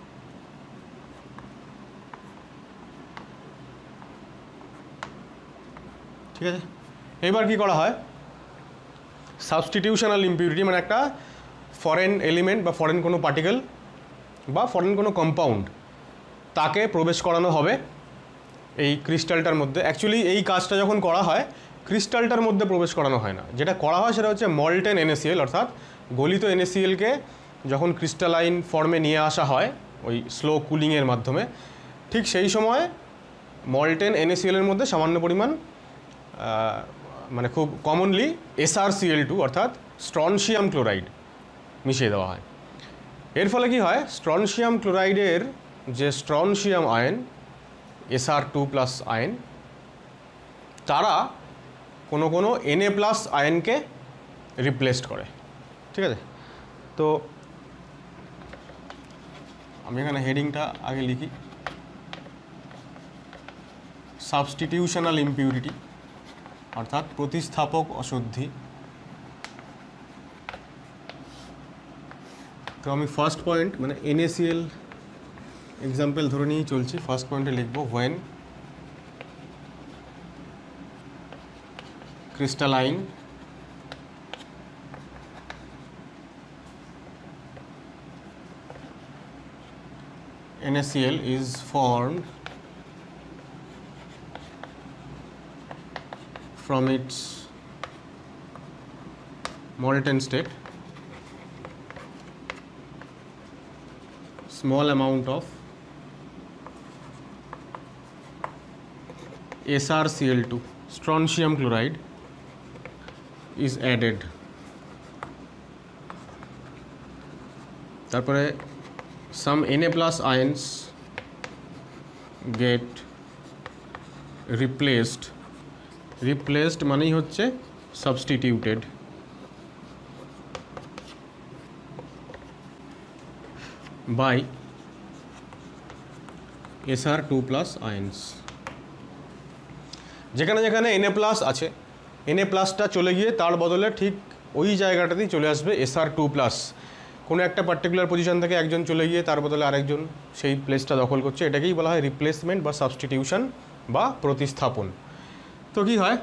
ঠিক আছে, এবার কি করা হয়, সাবস্টিটিউশনাল ইমপিউরিটি মানে একটা ফরেন এলিমেন্ট বা ফরেন কোনো পার্টিকেল বা ফরেন কোনো কম্পাউন্ড তাকে প্রবেশ করানো হবে এই ক্রিস্টালটার মধ্যে। অ্যাকচুয়ালি এই কাজটা যখন করা হয় ক্রিস্টালটার মধ্যে প্রবেশ করানো হয় না, যেটা করা হয় সেটা হচ্ছে মল্টেন NaCl অর্থাৎ গলিত NaClকে যখন ক্রিস্টালাইন ফর্মে নিয়ে আসা হয় ওই স্লো কুলিংয়ের মাধ্যমে, ঠিক সেই সময় মল্টেন NaCl এর মধ্যে সামান্য পরিমাণ মানে খুব কমনলি SrCl2 অর্থাৎ স্ট্রনশিয়াম ক্লোরাইড মিশিয়ে দেওয়া হয়। এর ফলে কি হয়, স্ট্রনশিয়াম ক্লোরাইডের যে স্ট্রনশিয়াম আয়ন Sr2+ আয়ন তারা কোনো কোনো Na+ আয়নকে রিপ্লেসড করে। ঠিক আছে, তো আমি এখানে হেডিংটা আগে লিখি, সাবস্টিটিউশনাল ইমপিউরিটি অর্থাৎ প্রতিস্থাপক অশুদ্ধি। তো আমি ফার্স্ট পয়েন্ট মানে NaCl এক্সাম্পল ধরে নিয়েই চলছি। ফার্স্ট পয়েন্টে লিখব when crystalline NaCl is formed from its molten state, small amount of SrCl2 strontium chloride is added. তারপরে some Na+ ions get replaced মানেই হচ্ছে substituted by Sr2+ ions। যেখানে যেখানে Na+ আছে Na+টা চলে গিয়ে তার বদলে ঠিক ওই জায়গাটাতেই চলে আসবে Sr2+। কোনো একটা পার্টিকুলার পজিশন থেকে একজন চলে গিয়ে তার বদলে আরেকজন সেই প্লেসটা দখল করছে, এটাকেই বলা হয় রিপ্লেসমেন্ট বা সাবস্টিটিউশন বা প্রতিস্থাপন। তো কি হয়,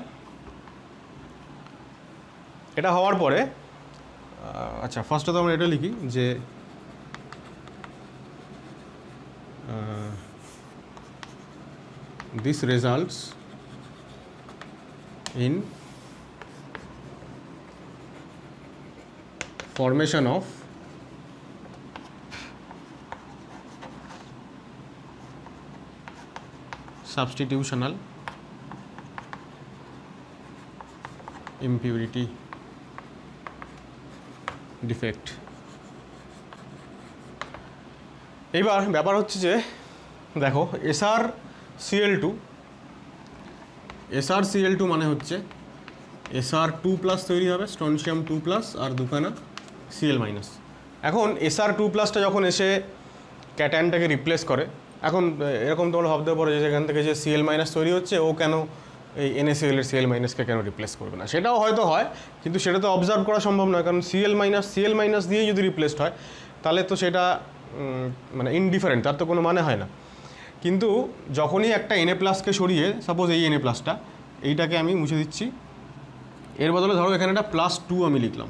এটা হওয়ার পরে আচ্ছা ফার্স্টে তো আমরা এটা লিখি যে this results in formation of substitutional impurity defect। এইবার ব্যাপার হচ্ছে যে দেখো SrCl2 মানে হচ্ছে Sr2+ তৈরি হবে, স্ট্রনশিয়াম 2+ আর দুখানা Cl-। এখন Sr2+টা যখন এসে ক্যাটায়নটাকে রিপ্লেস করে, এখন এরকম তোমরা ভাবতে পারো যে সেখান থেকে যে Cl- তৈরি হচ্ছে, ও কেন এই NaCl এর Cl- কেন রিপ্লেস করবে না? সেটাও হয়তো হয়, কিন্তু সেটা তো অবজার্ভ করা সম্ভব নয়, কারণ Cl- দিয়েই যদি রিপ্লেসড হয় তাহলে তো সেটা মানে ইনডিফারেন্ট, তার তো কোনো মানে হয় না। কিন্তু যখনই একটা Na+কে সরিয়ে, সাপোজ এই Na+টা এইটাকে আমি মুছে দিচ্ছি, এর বদলে ধরো এখানে একটা +2 আমি লিখলাম,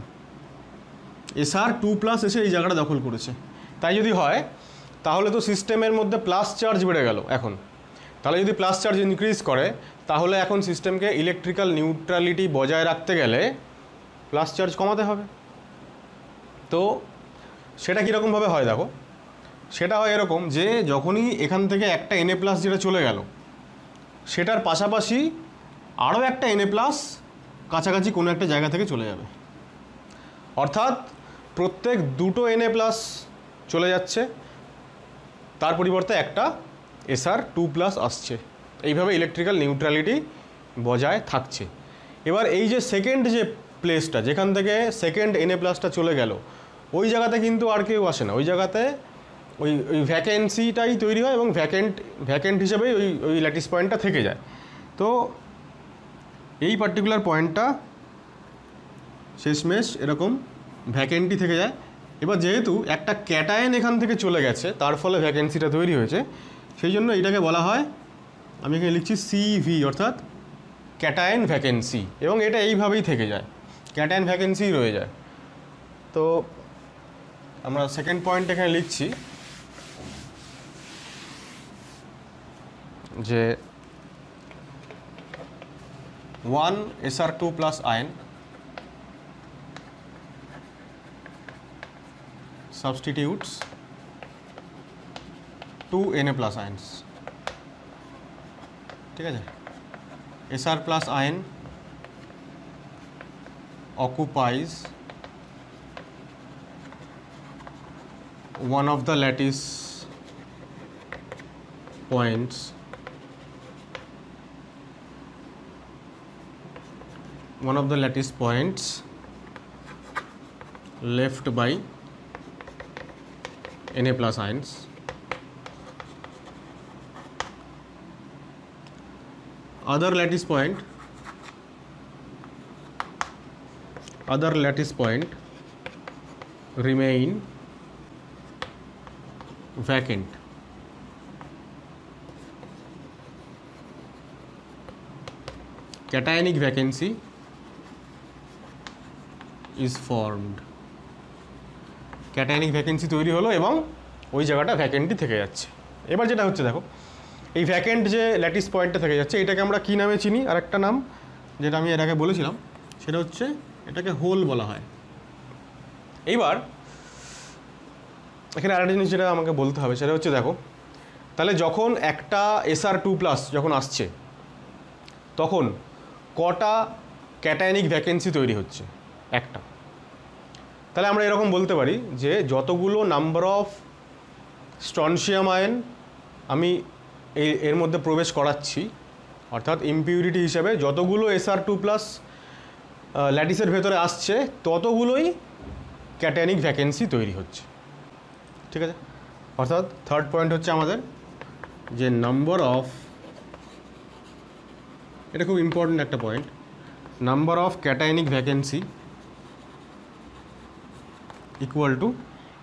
Sr2+ এসে এই জায়গাটা দখল করেছে। তাই যদি হয় তাহলে তো সিস্টেমের মধ্যে প্লাস চার্জ বেড়ে গেল এখন। তাহলে যদি প্লাস চার্জ ইনক্রিজ করে, তাহলে এখন সিস্টেমকে ইলেকট্রিক্যাল নিউট্রালিটি বজায় রাখতে গেলে প্লাস চার্জ কমাতে হবে। তো সেটা কীরকমভাবে হয় দেখো, সেটা হয় এরকম যে যখনই এখান থেকে একটা Na+ যেটা চলে গেল, সেটার পাশাপাশি আরও একটা Na+ কাছাকাছি কোনো একটা জায়গা থেকে চলে যাবে। অর্থাৎ প্রত্যেক দুটো Na+ চলে যাচ্ছে, তার পরিবর্তে একটা Sr2+ আসছে। এইভাবে ইলেকট্রিক্যাল নিউট্রালিটি বজায় থাকছে। এবার এই যে সেকেন্ড যে প্লেসটা, যেখান থেকে সেকেন্ড Na+টা চলে গেল, ওই জায়গাতে কিন্তু আর কেউ আসে না। ওই জায়গাতে ওই ভ্যাকেন্সিটাই তৈরি হয় এবং ভ্যাকেন্ট হিসেবেই ওই ল্যাটিস পয়েন্টটা থেকে যায়। তো এই পার্টিকুলার পয়েন্টটা শেষমেশ এরকম ভ্যাকেন্টি থেকে যায়। এবার যেহেতু একটা ক্যাটায়ন এখান থেকে চলে গেছে, তার ফলে ভ্যাকেন্সিটা তৈরি হয়েছে, সেই জন্য এটাকে বলা হয়, আমি এখানে লিখছি CV, অর্থাৎ ক্যাটায়ন ভ্যাকেন্সি। এবং এটা এইভাবেই থেকে যায়, ক্যাটায়ন ভ্যাকেন্সি রয়ে যায়। তো আমরা সেকেন্ড পয়েন্ট এখানে লিখছি যে 1 Sr2+ ion substitutes 2 Na+ ions। ঠিক আছে, Sr+ ion occupies one of the lattice points left by Na+ ions. Other lattice point remain vacant. Cationic vacancy is formed. Cationic vacancy তৈরি হলো এবং ওই জায়গাটা ভ্যাকেন্টই থেকে যাচ্ছে। এবার যেটা হচ্ছে দেখো, এই ভ্যাকেন্ট যে ল্যাটিস পয়েন্টটা থেকে যাচ্ছে, এটাকে আমরা কী নামে চিনি? আর একটা নাম যেটা আমি এর আগে বলেছিলাম, সেটা হচ্ছে এটাকে হোল বলা হয়। এইবার এখানে আরেকটা জিনিস যেটা আমাকে বলতে হবে, সেটা হচ্ছে দেখো, তাহলে যখন একটা Sr2+ যখন আসছে, তখন কটা ক্যাটায়নিক ভ্যাকেন্সি তৈরি হচ্ছে? একটা। তাহলে আমরা এরকম বলতে পারি যে যতগুলো নাম্বার অফ স্ট্রনশিয়াম আয়ন আমি এর মধ্যে প্রবেশ করাচ্ছি, অর্থাৎ ইমপিউরিটি হিসেবে যতগুলো Sr2+ ল্যাটিসের ভেতরে আসছে, ততগুলোই ক্যাটায়নিক ভ্যাকেন্সি তৈরি হচ্ছে। ঠিক আছে, অর্থাৎ থার্ড পয়েন্ট হচ্ছে আমাদের যে নাম্বার অফ, এটা খুব ইম্পর্টেন্ট একটা পয়েন্ট, number of cationic vacancy equal to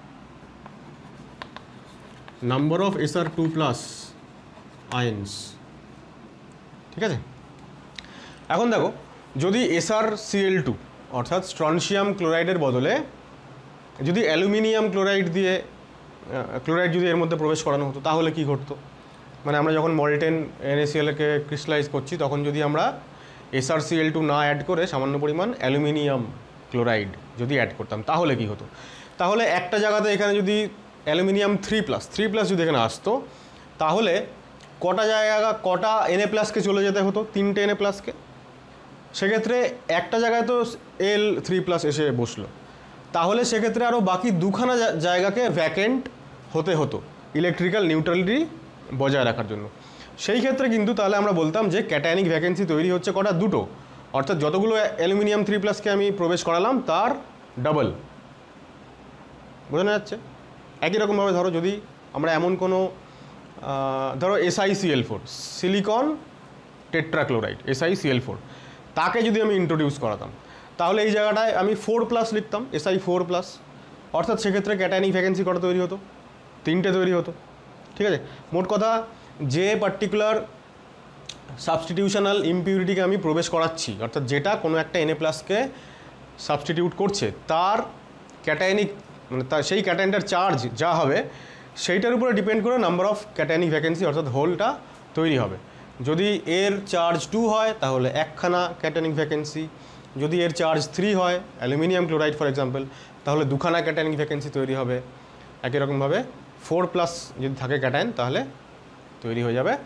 number of Sr2+ ions. ঠিক আছে, এখন দেখো, যদি SrCl2 অর্থাৎ স্ট্রনশিয়াম ক্লোরাইডের বদলে যদি অ্যালুমিনিয়াম ক্লোরাইড যদি এর মধ্যে প্রবেশ করানো হতো, তাহলে কি ঘটতো? মানে আমরা যখন মল্টেন NaCl-কে ক্রিস্টালাইজ করছি, তখন যদি আমরা SrCl2 না অ্যাড করে সামান্য পরিমাণ অ্যালুমিনিয়াম ক্লোরাইড যদি অ্যাড করতাম, তাহলে কি হতো? তাহলে একটা জায়গাতে এখানে যদি অ্যালুমিনিয়াম 3+ যদি এখানে আসতো, তাহলে কটা Na+কে চলে যেতে হতো? 3টে Na+কে। সেক্ষেত্রে একটা জায়গায় তো L3+ এসে বসলো, তাহলে সেক্ষেত্রে আরও বাকি দুখানা জায়গাকে ভ্যাকেন্ট হতে হতো। ইলেকট্রিক্যাল নিউট্রালিটি বজায় রাখার জন্য। সেই ক্ষেত্রে কিন্তু তাহলে আমরা বলতাম যে ক্যাটায়নিক ভ্যাকেন্সি তৈরি হচ্ছে কটা, দুটো, অর্থাৎ যতগুলো অ্যালুমিনিয়াম 3+কে আমি প্রবেশ করালাম তার ডাবল। বোঝানো যাচ্ছে? একই রকমভাবে ধরো যদি আমরা এমন কোনো ধরো SiCl4, সিলিকন টেট্রাক্লোরাইড, SiCl4, তাকে যদি আমি ইন্ট্রোডিউস করাতাম তাহলে এই জায়গাটায় আমি 4+ লিখতাম, Si4+, অর্থাৎ সেক্ষেত্রে ক্যাটায়নিক ভ্যাকেন্সি কটা তৈরি হতো, 3টে তৈরি হতো। ঠিক আছে, মোট কথা যে পার্টিকুলার সাবস্টিটিউশনাল ইমপিউরিটিকে আমি প্রবেশ করাচ্ছি, অর্থাৎ যেটা কোনো একটা Na+কে সাবস্টিটিউট করছে, তার ক্যাটায়নিক মানে তার সেই ক্যাটায়নটার চার্জ যা হবে সেইটার উপরে ডিপেন্ড করে নাম্বার অফ ক্যাটায়নিক ভ্যাকেন্সি অর্থাৎ হোলটা তৈরি হবে। যদি এর চার্জ 2 হয় তাহলে একখানা ক্যাটায়নিক ভ্যাকেন্সি, যদি এর চার্জ 3 হয়, অ্যালুমিনিয়াম ক্লোরাইড ফর এক্সাম্পল, তাহলে দুখানা ক্যাটায়নিক ভ্যাকেন্সি তৈরি হবে। একই রকমভাবে 4+ যদি থাকে ক্যাটায়ন তাহলে তৈরি হয়ে যাবে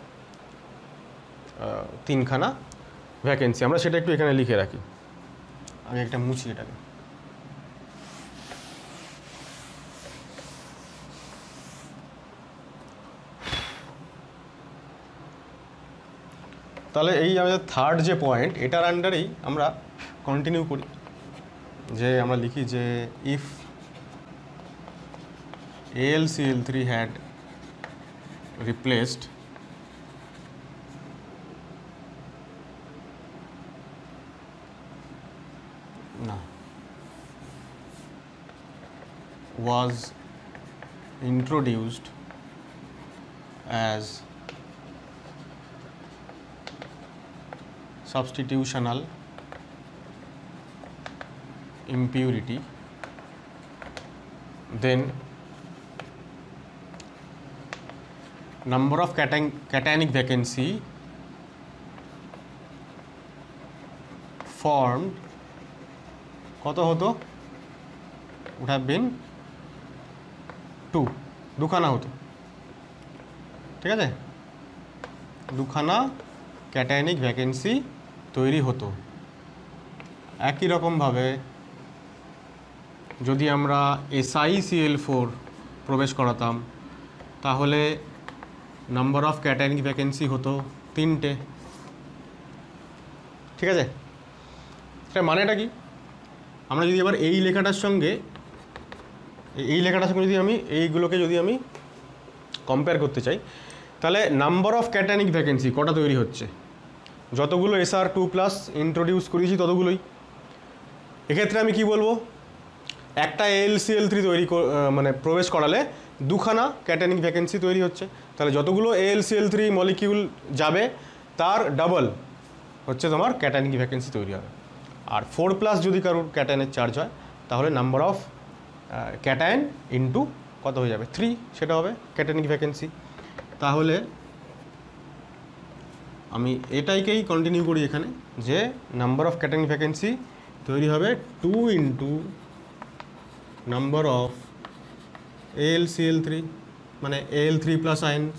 3খানা ভ্যাকেন্সি। আমরা সেটা একটু এখানে লিখে রাখি, আমি একটা মুছি এটাকে। তাহলে এই আমাদের থার্ড যে পয়েন্ট, এটার আন্ডারেই আমরা কন্টিনিউ করি, যে আমরা লিখি যে if AlCl3 had replaced was introduced as substitutional impurity, then number of cationic vacancy formed কত হতো, would have been 2, দুখানা হতো। ঠিক আছে, দুখানা ক্যাটায়নিক ভ্যাকেন্সি তৈরি হতো। একই রকমভাবে যদি আমরা SiCl4 প্রবেশ করাতাম তাহলে নাম্বার অফ ক্যাটায়নিক ভ্যাকেন্সি হতো 3টে। ঠিক আছে, এটা মানেটা কি, আমরা যদি এবার এই লেখাটার সঙ্গে যদি আমি এইগুলোকে যদি আমি কম্পেয়ার করতে চাই, তাহলে নাম্বার অফ ক্যাটায়নিক ভ্যাকেন্সি কটা তৈরি হচ্ছে, যতগুলো Sr2+ ইন্ট্রোডিউস করেছি ততগুলোই। এক্ষেত্রে আমি কি বলবো, একটা AlCl3 মানে প্রবেশ করালে দুখানা ক্যাটায়নিক ভ্যাকেন্সি তৈরি হচ্ছে, তাহলে যতগুলো AlCl3 মলিকিউল যাবে তার ডাবল হচ্ছে তোমার ক্যাটায়নিক ভ্যাকেন্সি তৈরি হবে। আর 4+ যদি কারোর ক্যাটায়নের চার্জ হয় তাহলে নাম্বার অফ ক্যাটায়ন ইন্টু কত হয়ে যাবে, 3, সেটা হবে ক্যাটায়নিক ভ্যাকেন্সি। তাহলে আমি এটাইকেই কন্টিনিউ করি এখানে, যে নাম্বার অফ ক্যাটায়নিক ভ্যাকেন্সি তৈরি হবে 2 ইন্টু নাম্বার অফ AlCl3 মানে Al3+ আয়নস,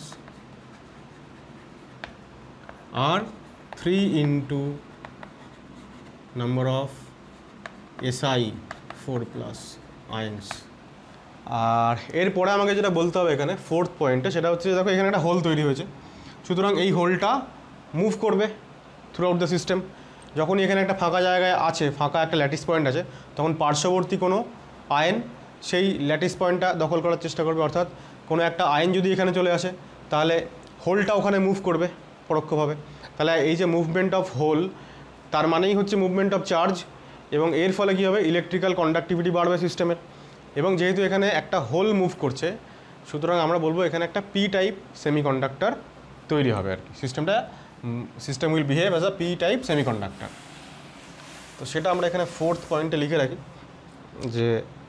আর 3 into number of Si4+ ions. আর এরপরে আমাকে যেটা বলতে হবে এখানে ফোর্থ পয়েন্টে, সেটা হচ্ছে দেখো এখানে একটা হোল তৈরি হয়েছে, সুতরাং এই হোলটা মুভ করবে থ্রু আউট দ্য সিস্টেম। যখনই এখানে একটা ফাঁকা জায়গায় আছে, ফাঁকা একটা ল্যাটিস পয়েন্ট আছে, তখন পার্শ্ববর্তী কোনো আয়ন সেই ল্যাটিস পয়েন্টটা দখল করার চেষ্টা করবে, অর্থাৎ কোনো একটা আয়ন যদি এখানে চলে আসে তাহলে হোলটা ওখানে মুভ করবে পরোক্ষভাবে। তাহলে এই যে মুভমেন্ট অফ হোল, তার মানেই হচ্ছে মুভমেন্ট অফ চার্জ, এবং এর ফলে কী হবে, ইলেকট্রিক্যাল কন্ডাক্টিভিটি বাড়বে সিস্টেমের। এবং যেহেতু এখানে একটা হোল মুভ করছে, সুতরাং আমরা বলবো এখানে একটা P টাইপ সেমিকন্ডাক্টর তৈরি হবে আর কি। System will behave as a P type semiconductor. তো সেটা আমরা এখানে ফোর্থ পয়েন্টে লিখে রাখি, যে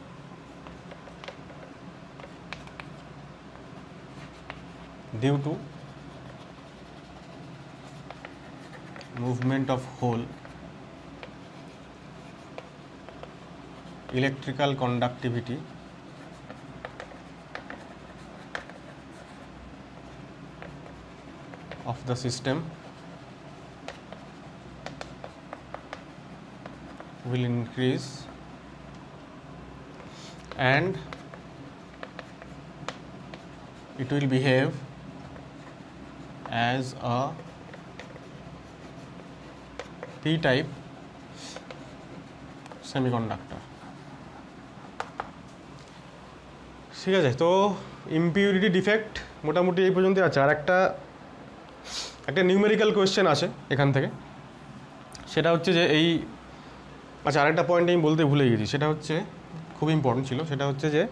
due to movement of hole, electrical conductivity of the system will increase and it will behave as a p-type semiconductor. ঠিক আছে, তো ইম্পিউরিটি ডিফেক্ট মোটামুটি এই পর্যন্ত আছে। আর একটা নিউমেরিক্যাল কোয়েশ্চেন আছে এখান থেকে, সেটা হচ্ছে যে এই, আচ্ছা আরেকটা পয়েন্ট আমি বলতে ভুলে গেছি, সেটা হচ্ছে খুব ইম্পর্টেন্ট ছিল, সেটা হচ্ছে যে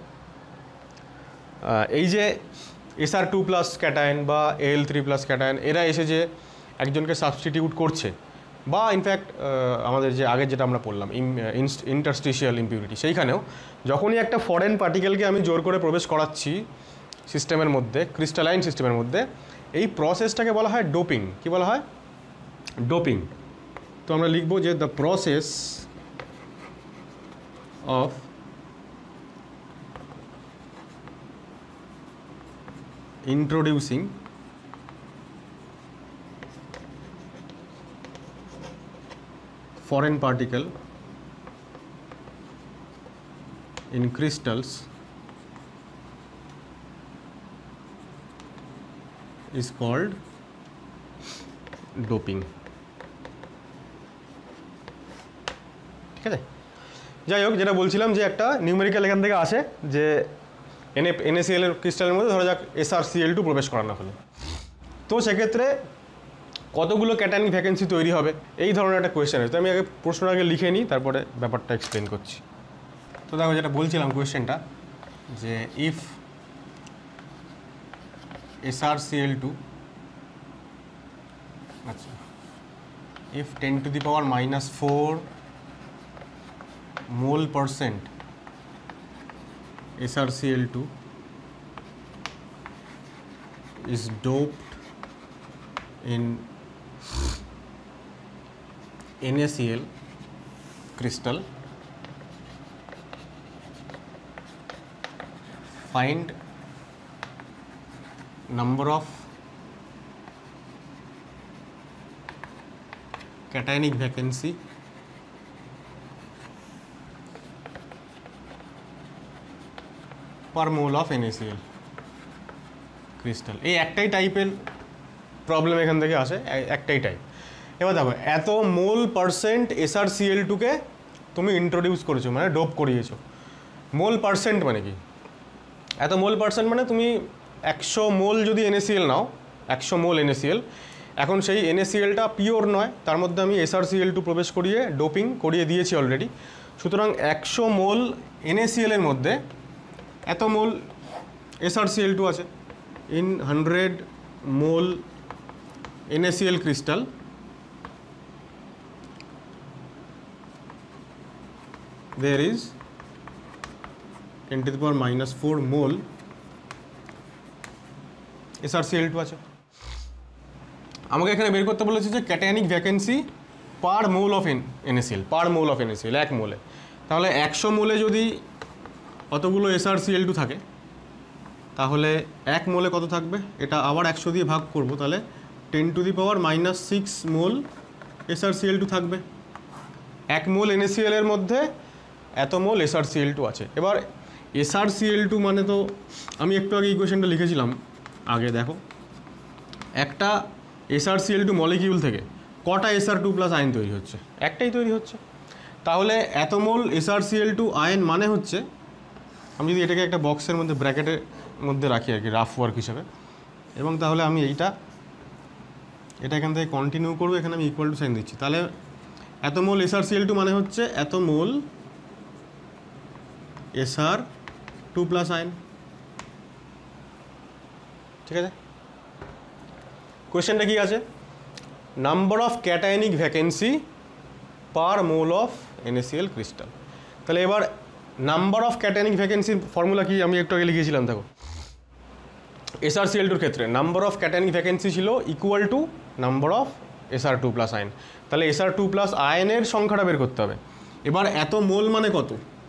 এই যে SR2 প্লাস ক্যাটায়ন বা Al3 প্লাস ক্যাটায়ন এরা এসে যে একজনকে সাবস্টিটিউট করছে, বা ইনফ্যাক্ট আমাদের যে আগে যেটা আমরা পড়লাম ইন্টারস্টিশিয়াল ইম্পিউরিটি, সেইখানেও যখনই একটা ফরেন পার্টিকেলকে আমি জোর করে প্রবেশ করাচ্ছি সিস্টেমের মধ্যে, ক্রিস্টালাইন সিস্টেমের মধ্যে, এই প্রসেসটাকে বলা হয় ডোপিং। কি বলা হয়? ডোপিং। তো আমরা লিখবো যে the process of introducing foreign particle in crystals is called doping. ঠিক আছে, যাই হোক, যেটা বলছিলাম যে একটা নিউমেরিক্যাল এখান থেকে আসে যে NaCl এর ক্রিস্টালের মধ্যে ধরা যাক SrCl2 প্রবেশ করানো হলো, তো সেক্ষেত্রে কতগুলো ক্যাটায়নিক ভ্যাকেন্সি তৈরি হবে, এই ধরনের একটা কোয়েশ্চেন আছে। তো আমি আগে প্রশ্নটা আগে লিখে নিই, তারপরে ব্যাপারটা এক্সপ্লেন করছি। তো দেখো, যেটা বলছিলাম কোয়েশ্চেনটা, যে ইফ SrCl2, আচ্ছা, if 10⁻⁻⁴ mole percent SrCl2 is doped in NaCl crystal, find number of cationic vacancy per mole of NaCl crystal। এই একটাই টাইপের প্রবলেম এখান থেকে আসে, একটাই টাইপ। এবার দেখো, এত মোল পার্সেন্ট SrCl2কে তুমি ইন্ট্রোডিউস করেছো, মানে ডোপ করিয়েছো। মোল পার্সেন্ট মানে কি? এত মোল পার্সেন্ট মানে তুমি 100 মোল যদি NaCl নাও, 100 মোল NaCl, এখন সেই NaClটা পিওর নয়, তার মধ্যে আমি SrCl2 প্রবেশ করিয়ে ডোপিং করিয়ে দিয়েছি অলরেডি। সুতরাং 100 মোল NaCl এর মধ্যে এত মোল SrCl2 আছে। In 100 mole NaCl crystal there is 10⁻⁴ mole SrCl2 আছে। আমাকে এখানে বের করতে বলেছে যে cationic vacancy per mole of NaCl, per mole of NaCl, এক মোলে। তাহলে 100 মোলে যদি অতগুলো SrCl2 থাকে, তাহলে এক মোলে কত থাকবে? এটা আবার 100 দিয়ে ভাগ করব, তাহলে 10⁻⁻6 মোল SrCl2 থাকবে। এক মোল NaCl এর মধ্যে এত মোল SrCl2 আছে। এবার SrCl2 মানে, তো আমি একটু আগে ইকুয়েশনটা লিখেছিলাম আগে, দেখো একটা SrCl2 মলিকিউল থেকে কটা SR2 প্লাস আয়ন তৈরি হচ্ছে? একটাই তৈরি হচ্ছে। তাহলে এত মোল SrCl2 আয়ন মানে হচ্ছে, আমি যদি এটাকে একটা বক্সের মধ্যে ব্র্যাকেটের মধ্যে রাখি আর কি, রাফ ওয়ার্ক হিসাবে, এবং তাহলে আমি এটা এখান থেকে কন্টিনিউ করবো, এখানে আমি ইকুয়াল টু সাইন দিচ্ছি। তাহলে এত মোল SrCl2 মানে হচ্ছে এত মোল SR2 প্লাস আয়ন। ঠিক আছে, কোয়েশ্চেনটা কি আছে? Number of cationic vacancy per mole of NaCl crystal. তাহলে এবার নাম্বার অফ ক্যাটায়নিক ভ্যাকেন্সির ফর্মুলা কি আমি একটু আগে লিখেছিলাম, দেখো SrCl2 ক্ষেত্রে নাম্বার অফ ক্যাটায়নিক ভ্যাকেন্সি ছিল equal to number of SR2 plus ion. তাহলে SR2 প্লাস আয়নের সংখ্যাটা বের করতে হবে। এবার এত মোল মানে কত?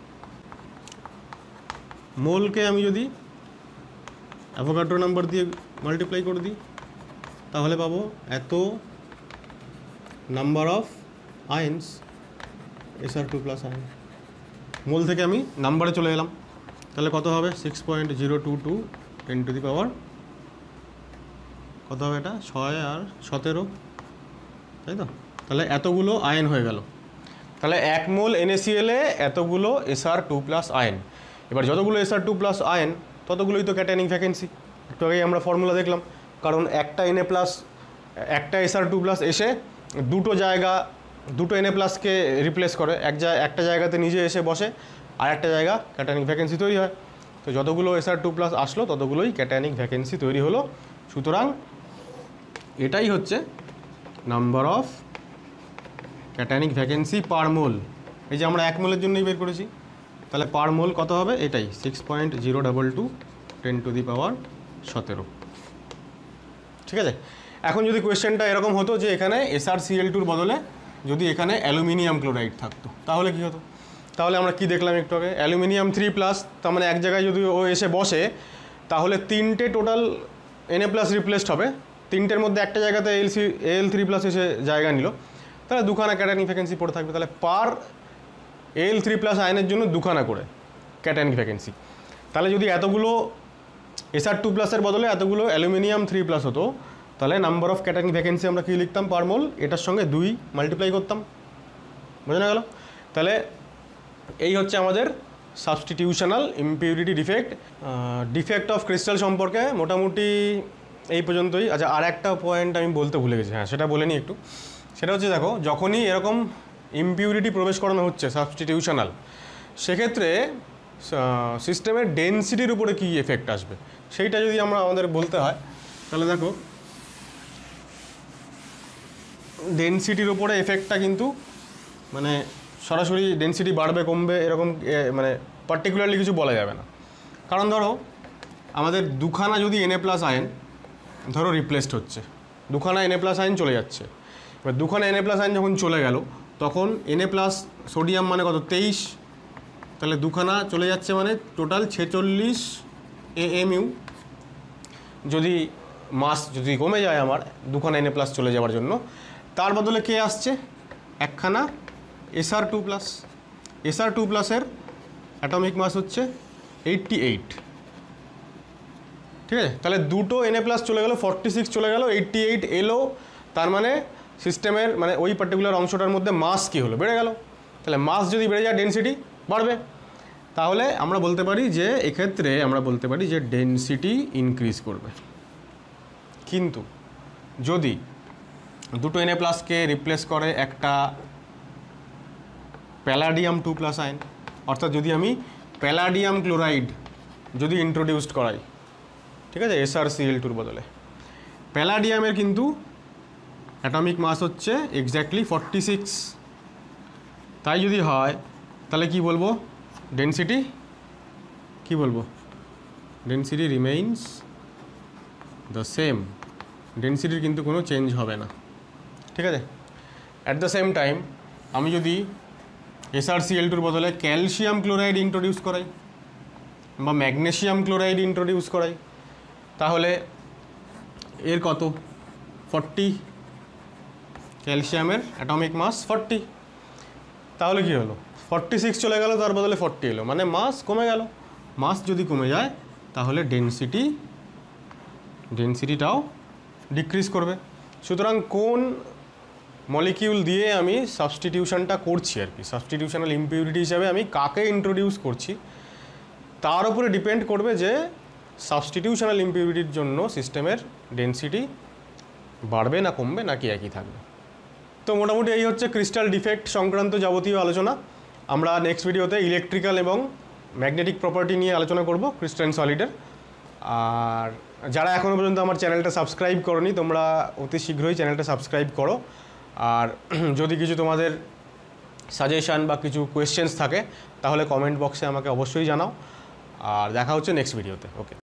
মোলকে আমি যদি অ্যাভোগাড্রো নাম্বার দিয়ে মাল্টিপ্লাই করে দিই, তাহলে পাবো এত number of ions SR2 plus ion. Mole থেকে আমি নাম্বারে চলে এলাম, তাহলে কত হবে? 6.022 10⁻⁻⁴ কত হবে এটা 6 আর 17, তাই তো? তাহলে এতগুলো আয়ন হয়ে গেল। তাহলে 1 মোল NaCl এ এতগুলো Sr2+ আয়ন। এবার যতগুলো Sr2+ আয়ন ততগুলোই তো ক্যাটায়নিক ভ্যাকেন্সি। একটু আগেই আমরা ফর্মুলা দেখলাম, কারণ একটা একটা Sr2+ এসে দুটো Na+কে রিপ্লেস করে, একটা জায়গাতে নিজে এসে বসে, আর একটা জায়গা ক্যাটায়নিক ভ্যাকেন্সি তৈরি হয়। তো যতগুলো Sr2+ আসলো ততগুলোই ক্যাটায়নিক ভ্যাকেন্সি তৈরি হলো। সুতরাং এটাই হচ্ছে number of cationic vacancy per mole. এই যে আমরা 1 মোলের জন্যই বের করেছি, তাহলে পার মোল কত হবে? এটাই 6.022 10⁻17। ঠিক আছে। এখন যদি কোয়েশ্চেনটা এরকম হতো যে এখানে SrCl2-র বদলে যদি এখানে অ্যালুমিনিয়াম ক্লোরাইড থাকতো, তাহলে কি হতো? তাহলে আমরা কি দেখলাম একটু আগে, অ্যালুমিনিয়াম 3+, তার মানে এক জায়গায় যদি ও এসে বসে তাহলে 3টে টোটাল Na+ রিপ্লেসড হবে, 3টের মধ্যে একটা জায়গাতে Al3+ এসে জায়গা নিল, তাহলে দুখানা ক্যাটায়নিক ভ্যাকেন্সি পড়ে থাকবে। তাহলে পার Al3+ আয়নের জন্য দুখানা করে ক্যাটায়নিক ভ্যাকেন্সি। তাহলে যদি এতগুলো Sr2+-এর বদলে এতগুলো অ্যালুমিনিয়াম 3+ হতো, তাহলে নাম্বার অফ ক্যাটায়নিক ভ্যাকেন্সি আমরা কী লিখতাম? পার মোল, এটার সঙ্গে 2 মাল্টিপ্লাই করতাম। বোঝা গেল? তাহলে এই হচ্ছে আমাদের substitutional impurity defect of crystal সম্পর্কে মোটামুটি এই পর্যন্তই। আচ্ছা, আর একটা পয়েন্ট আমি বলতে ভুলে গেছি, হ্যাঁ সেটা বলে নিই একটু। সেটা হচ্ছে, দেখো, যখনই এরকম ইমপিউরিটি প্রবেশ করানো হচ্ছে সাবস্টিটিউশনাল, সেক্ষেত্রে সিস্টেমের ডেনসিটির উপরে কী এফেক্ট আসবে সেইটা যদি আমাদের বলতে হয়, তাহলে দেখো ডেনসিটির উপরে এফেক্টটা কিন্তু মানে সরাসরি ডেনসিটি বাড়বে কমবে এরকম মানে পার্টিকুলারলি কিছু বলা যাবে না। কারণ ধরো আমাদের দুখানা যদি Na+ আয়ন ধরো রিপ্লেসড হচ্ছে, দুখানা Na+ আয়ন চলে যাচ্ছে। এবার দুখানা Na+ আয়ন যখন চলে গেল তখন Na+ সোডিয়াম মানে কত? 23, তাহলে দুখানা চলে যাচ্ছে মানে টোটাল 46 AMU। যদি মাস যদি কমে যায় আমার দুখানা Na+ চলে যাওয়ার জন্য, তার বদলে কে আসছে? একখানা Sr2+। Sr2+-এর অ্যাটমিক মাস হচ্ছে 88। ঠিক আছে, তাহলে দুটো Na+ চলে গেল, 46 চলে গেল, 88 এলো, তার মানে সিস্টেমের মানে ওই পার্টিকুলার অংশটার মধ্যে মাস কী হলো? বেড়ে গেল। তাহলে মাস যদি বেড়ে যায় ডেনসিটি বাড়বে। তাহলে আমরা বলতে পারি যে এক্ষেত্রে আমরা বলতে পারি যে ডেনসিটি ইনক্রিজ করবে। কিন্তু যদি দুটো Na+কে রিপ্লেস করে একটা প্যালাডিয়াম 2+ আয়ন, অর্থাৎ যদি আমি প্যালাডিয়াম ক্লোরাইড যদি ইন্ট্রোডিউসড করাই, ঠিক আছে, SrCl2-র বদলে, প্যালাডিয়ামের কিন্তু অ্যাটমিক মাস হচ্ছে এক্স্যাক্টলি 46। তাই যদি হয় তাহলে কি বলবো? ডেনসিটি কি বলবো? Density remains the same. ডেনসিটির কিন্তু কোনো চেঞ্জ হবে না। ঠিক আছে। অ্যাট দ্য সেম টাইম আমি যদি SrCl2-র বদলে ক্যালসিয়াম ক্লোরাইড ইন্ট্রোডিউস করাই বা ম্যাগনেসিয়াম ক্লোরাইড ইন্ট্রোডিউস করাই, তাহলে এর কত? 40। ক্যালসিয়ামের অ্যাটমিক মাস 40। তাহলে কি হলো? 46 চলে গেল, তার বদলে 40 এলো, মানে মাস কমে গেল। মাস যদি কমে যায় তাহলে ডেনসিটিটাও ডিক্রিজ করবে। সুতরাং কোন মলিকিউল দিয়ে আমি সাবস্টিটিউশনটা করছি আর কি, সাবস্টিটিউশনাল ইমপিউরিটি হিসাবে আমি কাকে ইন্ট্রোডিউস করছি, তার উপরে ডিপেন্ড করবে যে সাবস্টিটিউশনাল ইমপিউরিটির জন্য সিস্টেমের ডেনসিটি বাড়বে না কমবে নাকি একই থাকবে। তো মোটামুটি এই হচ্ছে ক্রিস্টাল ডিফেক্ট সংক্রান্ত যাবতীয় আলোচনা। আমরা নেক্সট ভিডিওতে ইলেকট্রিক্যাল এবং ম্যাগনেটিক প্রপার্টি নিয়ে আলোচনা করব ক্রিস্টাল সলিডের। আর যারা এখনও পর্যন্ত আমার চ্যানেলটা সাবস্ক্রাইব করোনি, তোমরা অতি শীঘ্রই চ্যানেলটা সাবস্ক্রাইব করো। আর যদি কিছু তোমাদের সাজেশান বা কিছু কোয়েশ্চেন্স থাকে তাহলে কমেন্ট বক্সে আমাকে অবশ্যই জানাও। আর দেখা হচ্ছে নেক্সট ভিডিওতে। ওকে।